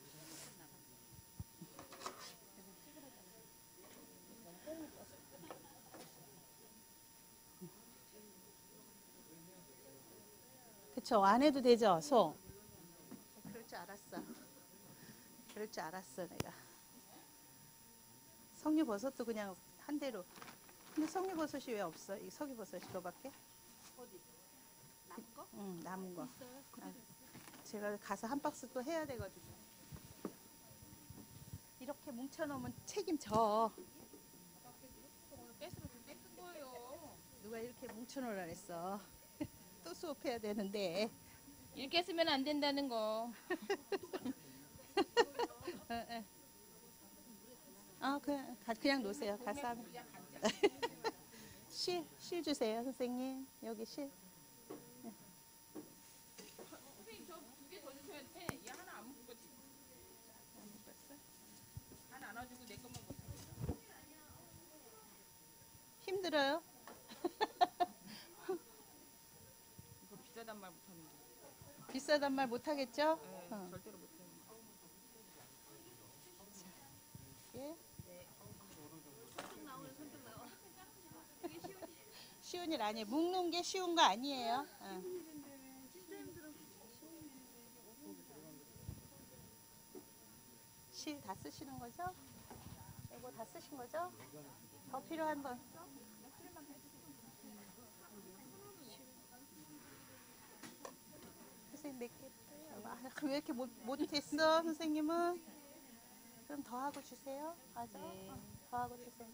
그쵸? 안 해도 되죠? 소? 그럴 줄 알았어. 그럴 줄 알았어 내가. 석류버섯도 그냥 한 대로. 근데 석류버섯이 왜 없어? 이 석유버섯이 너밖에? 어디? 남은 거? 응, 남은 거. 있어요. 아, 제가 가서 한 박스 또 해야 되거든요. 이렇게 뭉쳐놓으면 책임져. 오늘 뺏으면 뺏은 거예요. 누가 이렇게 뭉쳐놓으라 그랬어. 또 수업해야 되는데. 이렇게 쓰면 안 된다는 거. 어, 어. 아, 그냥, 가- 그냥 놓으세요. 가서 하면. 실, 실 주세요, 선생님. 여기 실. 선생님 저 두 개 더 주셔야 돼. 얘 하나 안 먹고 지금. 하나 안 와주고 내 것만 먹어. 힘들어요? 이거 비싸단 말 못하는데. 비싸단 말 못하겠죠? 네, 어. 절대로 못해요. 예? 쉬운 일 아니에요. 묶는 게 쉬운 거 아니에요. 어. 실 다 쓰시는 거죠? 이거 다 쓰신 거죠? 더 필요한 건 선생님 몇 개? 아, 그럼 왜 이렇게 못, 못했어 선생님은? 그럼 더 하고 주세요. 맞아. 어, 더 하고 주세요.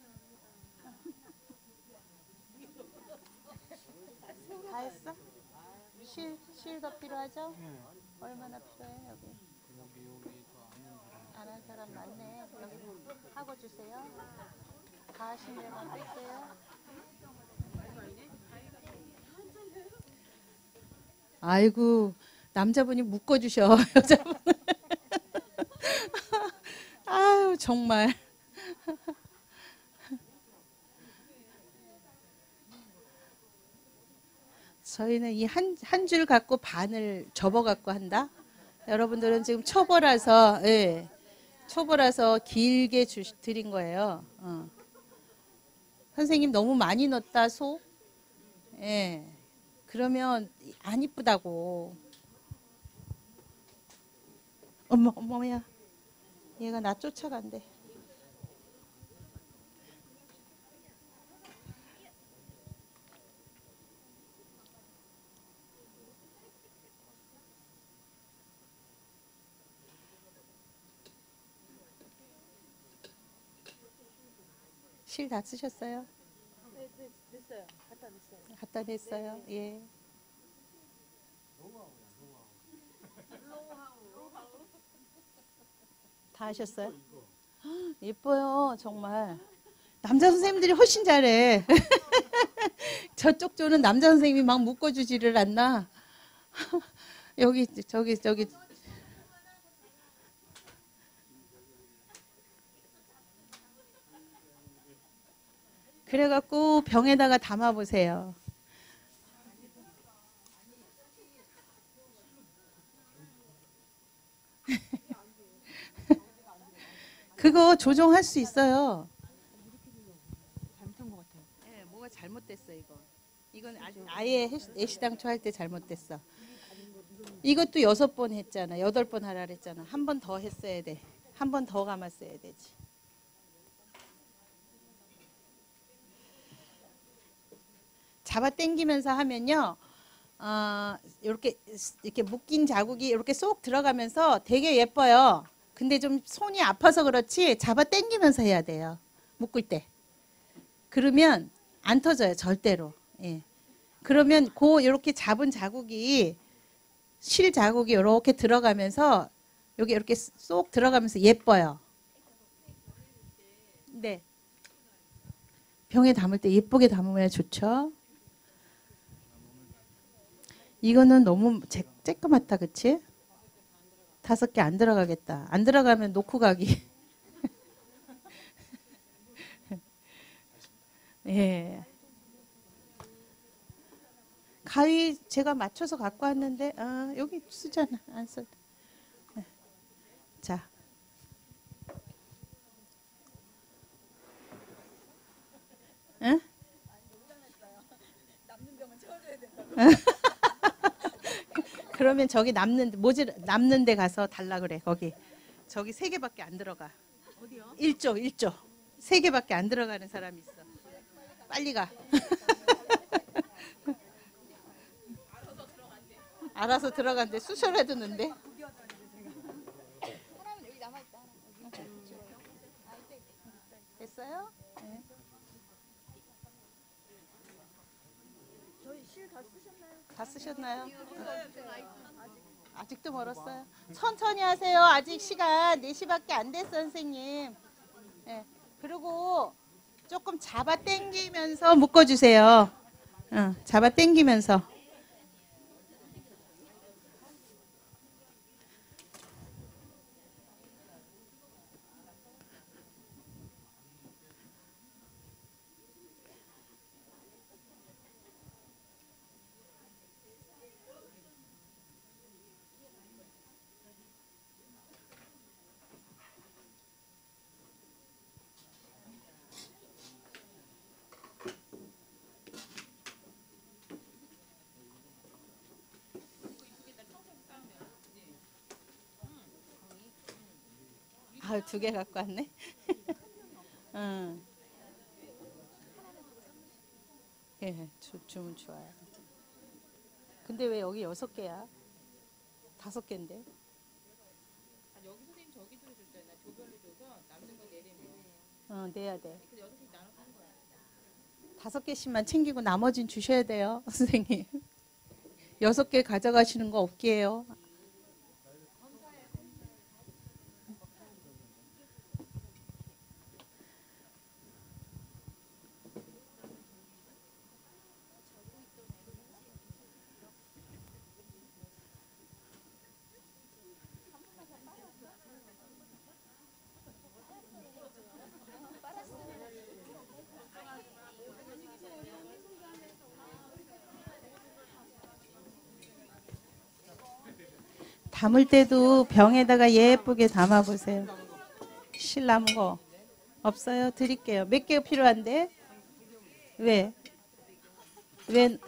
다 했어? 실, 실 더 필요하죠? 얼마나 필요해 여기? 여기 여기 안 한 사람 많네. 여기 하고 주세요. 다 하신 데만 뺄게요. 아이고 남자분이 묶어주셔 여자분. 아유 정말. 저희는 이 한 한 줄 갖고 반을 접어 갖고 한다. 여러분들은 지금 초보라서 예. 초보라서 길게 주, 드린 거예요. 어. 선생님 너무 많이 넣었다 소. 예. 그러면 안 이쁘다고. 어머 어머야. 얘가 나 쫓아간대. 실 다 쓰셨어요? 네, 네, 됐어요. 갖다 냈어요. 갖다 냈어요. 예. 다 하셨어요? 헉, 예뻐요, 정말. 남자 선생님들이 훨씬 잘해. 저쪽 조는 남자 선생님이 막 묶어주지를 않나. 여기 저기 저기. 그래갖고 병에다가 담아 보세요. 그거 조정할 수 있어요. 잘못한 것 같아요. 네, 뭐가 잘못됐어 이거. 이건 아, 아예 애시당초 할 때 잘못됐어. 이것도 여섯 번 했잖아. 여덟 번 하라 그랬잖아. 한 번 더 했어야 돼. 한 번 더 감았어야 되지. 잡아 당기면서 하면요. 어, 이렇게 이렇게 묶인 자국이 이렇게 쏙 들어가면서 되게 예뻐요. 근데 좀 손이 아파서 그렇지 잡아 당기면서 해야 돼요. 묶을 때. 그러면 안 터져요. 절대로. 예. 그러면 그 이렇게 잡은 자국이 실 자국이 이렇게 들어가면서 여기 이렇게 쏙 들어가면서 예뻐요. 네. 병에 담을 때 예쁘게 담으면 좋죠. 이거는 너무 쬐, 쬐끄맣다, 그치? 다섯 개 안 들어가겠다. 안 들어가면 놓고 가기. 예. 가위 제가 맞춰서 갖고 왔는데, 아, 여기 쓰잖아. 안 써. 자. 응? 그러면 저기 남는 모지 남는 데 가서 달라 그래. 거기 저기 세 개밖에 안 들어가. 어디요? 일 조 일 조 세 개밖에 안 들어가는 사람이 있어. 빨리 가. 알아서 들어간대. 수술해도 는데. 됐어요? 네. 저희 실 다 쓰셨나요? 다 쓰셨나요? 아직도 멀었어요. 천천히 하세요. 아직 시간 네 시밖에 안 됐어, 선생님. 네. 그리고 조금 잡아 당기면서 묶어주세요. 어, 잡아 당기면서. 아, 두 개 갖고 왔네. 응. 예, 주, 주문 좋아요. 근데 왜 여기 여섯 개야? 다섯 개인데? 여기 선생님 저기 줘줬잖아. 조별로 줘서 남는 거 내리면. 어, 내야 돼. 그래서 여섯 개 나눠서 한 거야. 다섯 개씩만 챙기고 나머진 주셔야 돼요, 선생님. 여섯 개 가져가시는 거 없게요. 담을 때도 병에다가 예쁘게 담아 보세요. 실 남은 거 없어요? 드릴게요. 몇 개 필요한데? 왜? 왜?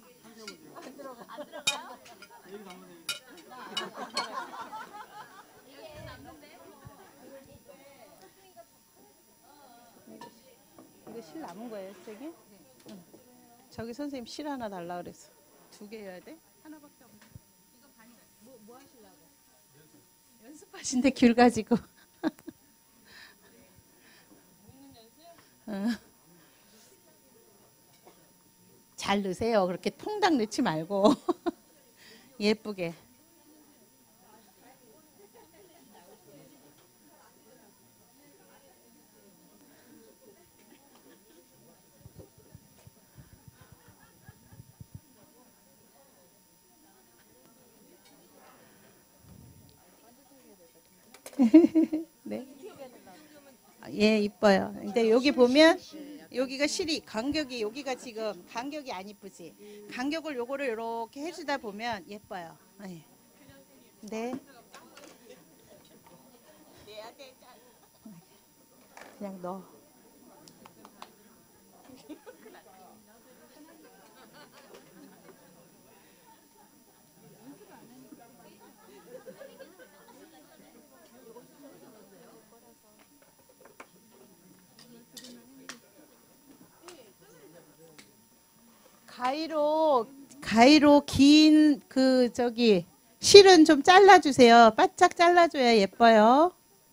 이거 실 남은 거예요, 저기? 응. 저기 선생님 실 하나 달라 그랬어. 두 개 해야 돼? 하나밖에 없네. 이거 반이 뭐, 뭐 하시려고? 연습하신데 귤 가지고. 먹는 연습? 응. 잘 넣으세요. 그렇게 통당 넣지 말고 예쁘게. 네. 예, 이뻐요. 근데 여기 보면 여기가 실이 간격이 여기가 지금 간격이 안 이쁘지. 간격을 요거를 이렇게 해주다 보면 예뻐요. 네. 네. 그냥 넣어. 가위로 가위로 긴 그 저기 실은 좀 잘라주세요. 바짝 잘라줘야 예뻐요.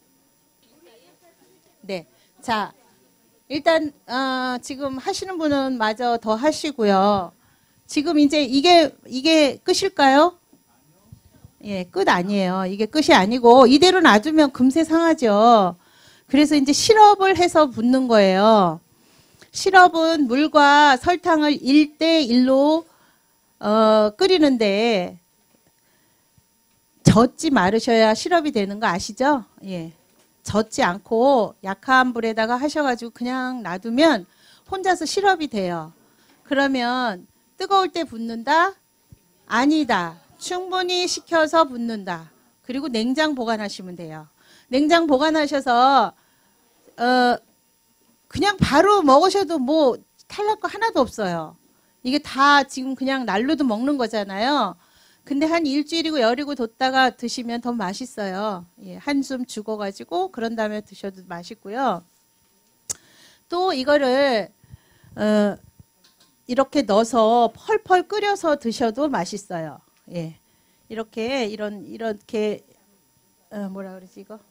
네, 자 일단 어, 지금 하시는 분은 마저 더 하시고요. 지금 이제 이게 이게 끝일까요? 예, 끝 아니에요. 이게 끝이 아니고 이대로 놔두면 금세 상하죠. 그래서 이제 시럽을 해서 붓는 거예요. 시럽은 물과 설탕을 일 대 일로 어, 끓이는데 젓지 마르셔야 시럽이 되는 거 아시죠? 예. 젓지 않고 약한 불에다가 하셔가지고 그냥 놔두면 혼자서 시럽이 돼요. 그러면 뜨거울 때 붓는다? 아니다. 충분히 식혀서 붓는다. 그리고 냉장 보관하시면 돼요. 냉장 보관하셔서 어, 그냥 바로 먹으셔도 뭐 탈날 거 하나도 없어요. 이게 다 지금 그냥 날로도 먹는 거잖아요. 근데 한 일주일이고 열이고 뒀다가 드시면 더 맛있어요. 예, 한숨 죽어가지고 그런 다음에 드셔도 맛있고요. 또 이거를 어, 이렇게 넣어서 펄펄 끓여서 드셔도 맛있어요. 예, 이렇게 이런 이렇게 어, 뭐라 그러지 이거?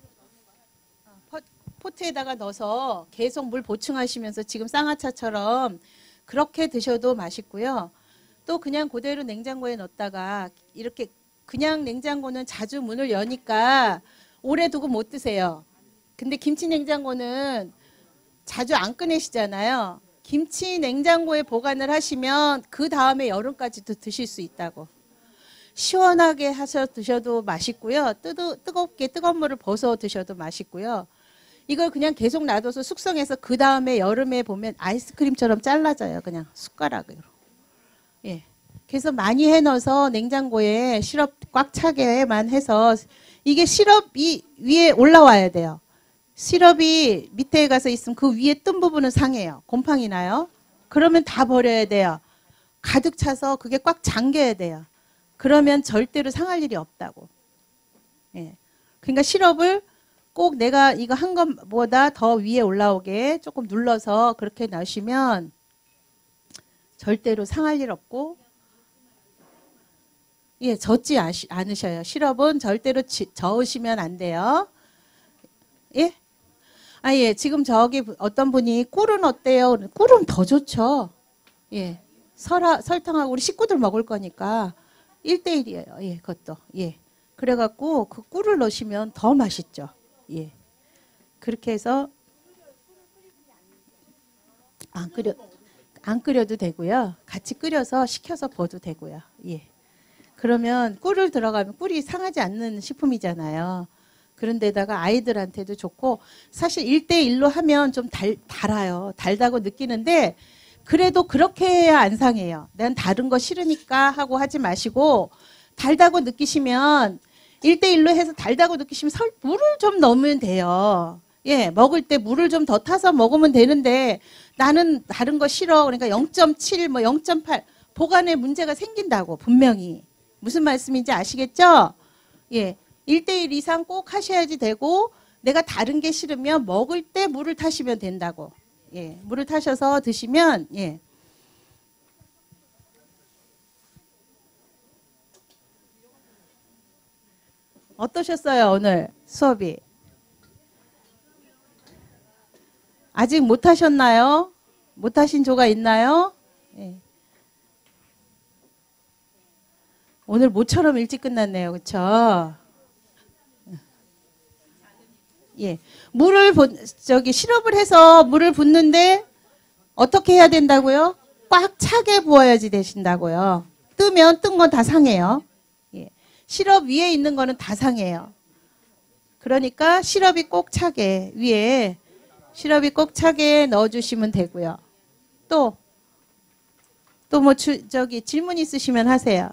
포트에다가 넣어서 계속 물 보충하시면서 지금 쌍화차처럼 그렇게 드셔도 맛있고요. 또 그냥 그대로 냉장고에 넣었다가 이렇게 그냥 냉장고는 자주 문을 여니까 오래 두고 못 드세요. 근데 김치 냉장고는 자주 안 꺼내시잖아요. 김치 냉장고에 보관을 하시면 그 다음에 여름까지도 드실 수 있다고. 시원하게 하셔 드셔도 맛있고요. 뜨거, 뜨겁게 뜨거운 물을 벗어 드셔도 맛있고요. 이걸 그냥 계속 놔둬서 숙성해서 그 다음에 여름에 보면 아이스크림처럼 잘라져요. 그냥 숟가락으로. 예. 그래서 많이 해넣어서 냉장고에 시럽 꽉 차게만 해서 이게 시럽이 위에 올라와야 돼요. 시럽이 밑에 가서 있으면 그 위에 뜬 부분은 상해요. 곰팡이 나요. 그러면 다 버려야 돼요. 가득 차서 그게 꽉 잠겨야 돼요. 그러면 절대로 상할 일이 없다고. 예. 그러니까 시럽을 꼭 내가 이거 한 것보다 더 위에 올라오게 조금 눌러서 그렇게 넣으시면 절대로 상할 일 없고, 예, 젓지 않으셔요. 시럽은 절대로 지, 저으시면 안 돼요. 예? 아, 예, 지금 저기 어떤 분이 꿀은 어때요? 꿀은 더 좋죠. 예. 설하, 설탕하고 우리 식구들 먹을 거니까 일 대 일이에요. 예, 그것도. 예. 그래갖고 그 꿀을 넣으시면 더 맛있죠. 예. 그렇게 해서 안 끓여, 안 끓여도 되고요. 같이 끓여서 식혀서 버도 되고요. 예. 그러면 꿀을 들어가면 꿀이 상하지 않는 식품이잖아요. 그런데다가 아이들한테도 좋고, 사실 일 대 일로 하면 좀 달, 달아요. 달다고 느끼는데 그래도 그렇게 해야 안 상해요. 난 다른 거 싫으니까 하고 하지 마시고, 달다고 느끼시면 일 대 일로 해서 달다고 느끼시면 설, 물을 좀 넣으면 돼요. 예, 먹을 때 물을 좀 더 타서 먹으면 되는데 나는 다른 거 싫어. 그러니까 영 점 칠, 뭐 영 점 팔 보관에 문제가 생긴다고. 분명히. 무슨 말씀인지 아시겠죠? 예, 일 대 일 이상 꼭 하셔야지 되고, 내가 다른 게 싫으면 먹을 때 물을 타시면 된다고. 예, 물을 타셔서 드시면, 예. 어떠셨어요, 오늘 수업이? 아직 못 하셨나요? 못 하신 조가 있나요? 예. 오늘 모처럼 일찍 끝났네요. 그렇죠? 예. 물을 보, 저기 시럽을 해서 물을 붓는데 어떻게 해야 된다고요? 꽉 차게 부어야지 되신다고요. 뜨면 뜬 건 다 상해요. 예. 시럽 위에 있는 거는 다 상해요. 그러니까 시럽이 꼭 차게 위에 시럽이 꼭 차게 넣어주시면 되고요. 또 또 뭐 저기 질문 있으시면 하세요.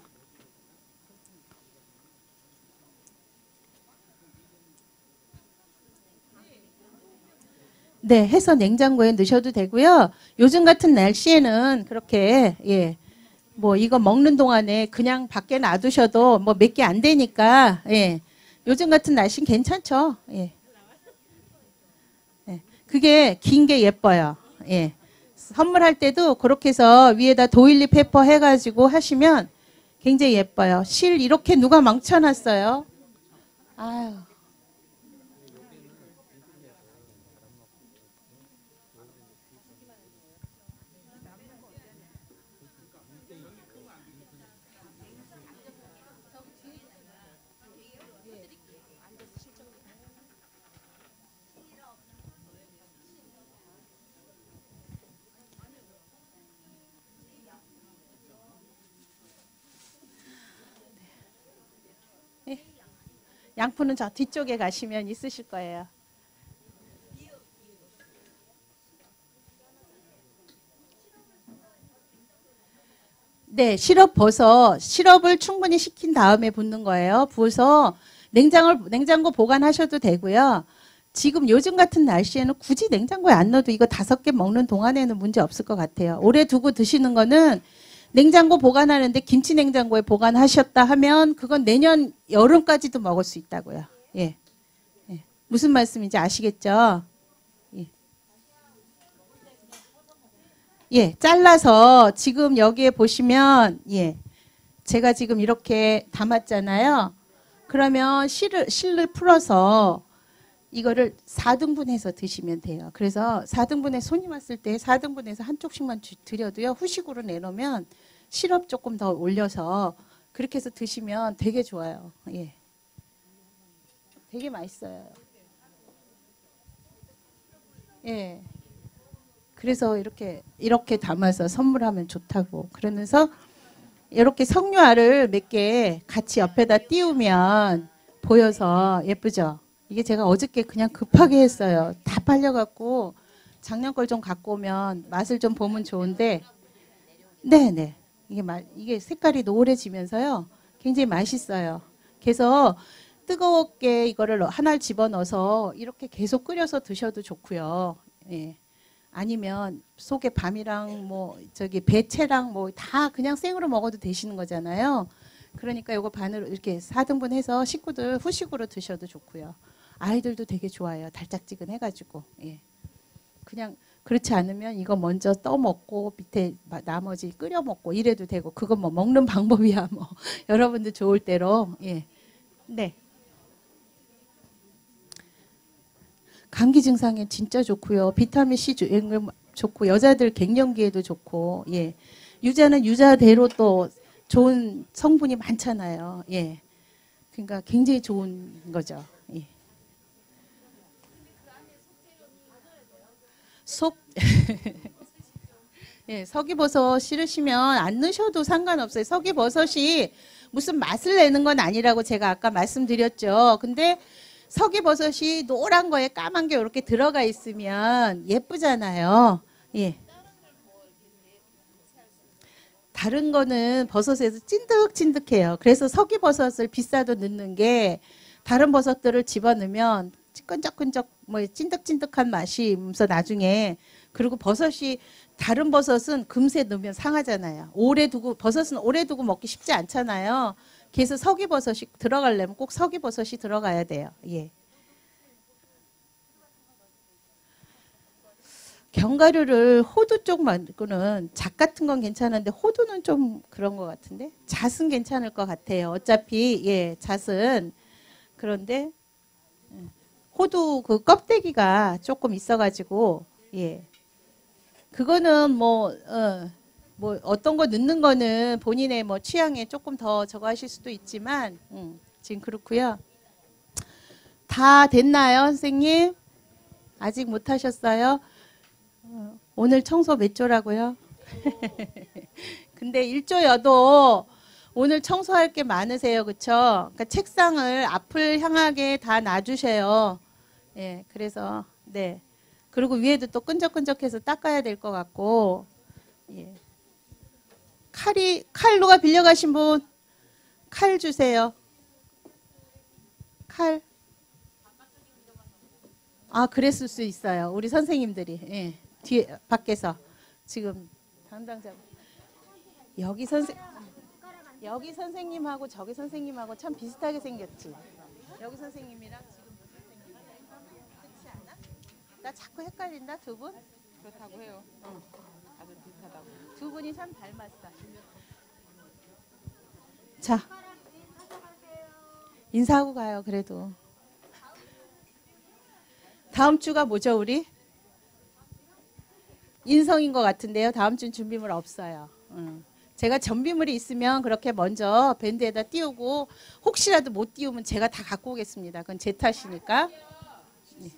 네, 해서 냉장고에 넣으셔도 되고요. 요즘 같은 날씨에는 그렇게 예, 뭐 이거 먹는 동안에 그냥 밖에 놔두셔도 뭐 몇 개 안 되니까 예, 요즘 같은 날씨는 괜찮죠. 예. 예, 그게 긴 게 예뻐요. 예. 선물할 때도 그렇게 해서 위에다 도일리 페퍼 해가지고 하시면 굉장히 예뻐요. 실 이렇게 누가 망쳐놨어요? 아유. 양푼은 저 뒤쪽에 가시면 있으실 거예요. 네, 시럽 버섯, 시럽을 충분히 식힌 다음에 붓는 거예요. 부어서 냉장을, 냉장고 보관하셔도 되고요. 지금 요즘 같은 날씨에는 굳이 냉장고에 안 넣어도 이거 다섯 개 먹는 동안에는 문제 없을 것 같아요. 오래 두고 드시는 거는 냉장고 보관하는데 김치 냉장고에 보관하셨다 하면 그건 내년 여름까지도 먹을 수 있다고요. 예. 예. 무슨 말씀인지 아시겠죠? 예. 예, 잘라서 지금 여기에 보시면 예. 제가 지금 이렇게 담았잖아요. 그러면 실을 실을 풀어서 이거를 사 등분해서 드시면 돼요. 그래서 사 등분에 손님 왔을 때 사 등분해서 한쪽씩만 주, 드려도요. 후식으로 내놓으면 시럽 조금 더 올려서 그렇게 해서 드시면 되게 좋아요. 예. 되게 맛있어요. 예. 그래서 이렇게 이렇게 담아서 선물하면 좋다고. 그러면서 이렇게 석류알을 몇 개 같이 옆에다 띄우면 보여서 예쁘죠? 이게 제가 어저께 그냥 급하게 했어요. 다 팔려갖고 작년 걸 좀 갖고 오면 맛을 좀 보면 좋은데, 네네. 이게 마, 이게 색깔이 노래지면서요. 굉장히 맛있어요. 그래서 뜨겁게 이거를 하나를 집어넣어서 이렇게 계속 끓여서 드셔도 좋고요. 예. 아니면 속에 밤이랑 뭐 저기 배채랑 뭐 다 그냥 생으로 먹어도 되시는 거잖아요. 그러니까 요거 반으로 이렇게 사 등분해서 식구들 후식으로 드셔도 좋고요. 아이들도 되게 좋아해요. 달짝지근해가지고. 예. 그냥 그렇지 않으면 이거 먼저 떠먹고 밑에 나머지 끓여 먹고 이래도 되고 그건 뭐 먹는 방법이야 뭐 여러분들 좋을 대로. 예. 네. 감기 증상에 진짜 좋고요. 비타민 C 좋고 여자들 갱년기에도 좋고. 예. 유자는 유자대로 또 좋은 성분이 많잖아요. 예. 그러니까 굉장히 좋은 거죠. 예. 속 예, 서기버섯 싫으시면 안 넣으셔도 상관없어요. 서기버섯이 무슨 맛을 내는 건 아니라고 제가 아까 말씀드렸죠. 근데 서기버섯이 노란 거에 까만 게 이렇게 들어가 있으면 예쁘잖아요. 예. 다른 거는 버섯에서 찐득찐득해요. 그래서 서기버섯을 비싸도 넣는 게 다른 버섯들을 집어넣으면 끈적끈적 뭐 찐득찐득한 맛이 면서 나중에 그리고 버섯이 다른 버섯은 금세 넣으면 상하잖아요. 오래 두고 버섯은 오래 두고 먹기 쉽지 않잖아요. 그래서 서기버섯이 들어가려면 꼭 서기버섯이 들어가야 돼요. 예. 견과류를 호두 쪽 말고는 잣 같은 건 괜찮은데 호두는 좀 그런 것 같은데 잣은 괜찮을 것 같아요. 어차피 예 잣은 그런데 호두 그 껍데기가 조금 있어가지고 예 그거는 뭐 어, 뭐 어떤 거 넣는 거는 본인의 뭐 취향에 조금 더 저거 하실 수도 있지만 음, 지금 그렇고요. 다 됐나요, 선생님? 아직 못 하셨어요? 어, 오늘 청소 몇 조라고요? 근데 일조여도 오늘 청소할 게 많으세요, 그쵸? 그러니까 책상을 앞을 향하게 다 놔주세요. 예, 그래서 네. 그리고 위에도 또 끈적끈적해서 닦아야 될 것 같고, 예. 칼이 칼 누가 빌려가신 분 칼 주세요. 칼. 아, 그랬을 수 있어요. 우리 선생님들이 예. 뒤에 밖에서 지금 담당자 여기 선생 여기 선생님하고 저기 선생님하고 참 비슷하게 생겼지. 여기 선생님이랑 지금 그렇지 않아? 나 자꾸 헷갈린다 두 분. 그렇다고 해요. 어. 다들 비슷하다고. 두 분이 참 닮았어. 자, 인사하고 가요. 그래도 다음 주가 뭐죠, 우리? 인성인 것 같은데요. 다음 주는 준비물 없어요. 응. 제가 준비물이 있으면 그렇게 먼저 밴드에다 띄우고 혹시라도 못 띄우면 제가 다 갖고 오겠습니다. 그건 제 탓이니까. 네.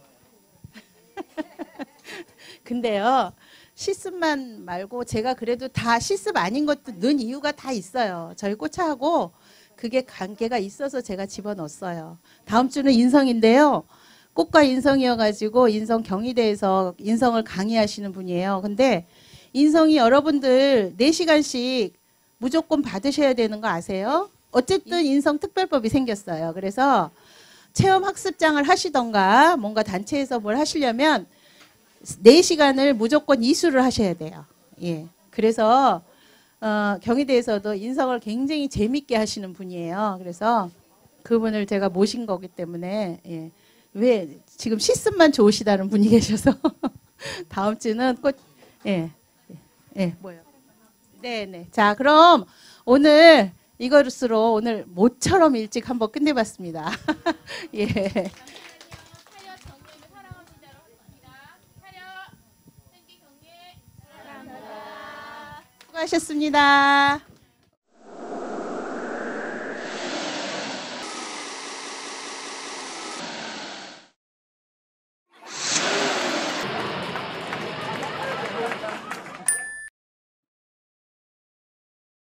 근데요. 실습만 말고 제가 그래도 다 실습 아닌 것도 넣은 이유가 다 있어요. 저희 꽃차하고 그게 관계가 있어서 제가 집어넣었어요. 다음 주는 인성인데요. 꽃과 인성이어가지고 인성 경희대에서 인성을 강의하시는 분이에요. 근데 인성이 여러분들 네 시간씩 무조건 받으셔야 되는 거 아세요? 어쨌든 인성 특별법이 생겼어요. 그래서 체험 학습장을 하시던가 뭔가 단체에서 뭘 하시려면 네 시간을 무조건 이수를 하셔야 돼요. 예. 그래서 어, 경희대에서도 인성을 굉장히 재밌게 하시는 분이에요. 그래서 그분을 제가 모신 거기 때문에 예. 왜 지금 실습만 좋으시다는 분이 계셔서 다음 주는 꼭 예. 예. 뭐요? 네, 네. 자, 그럼 오늘 이것으로 오늘 모처럼 일찍 한번 끝내봤습니다. 예. 수고하셨습니다.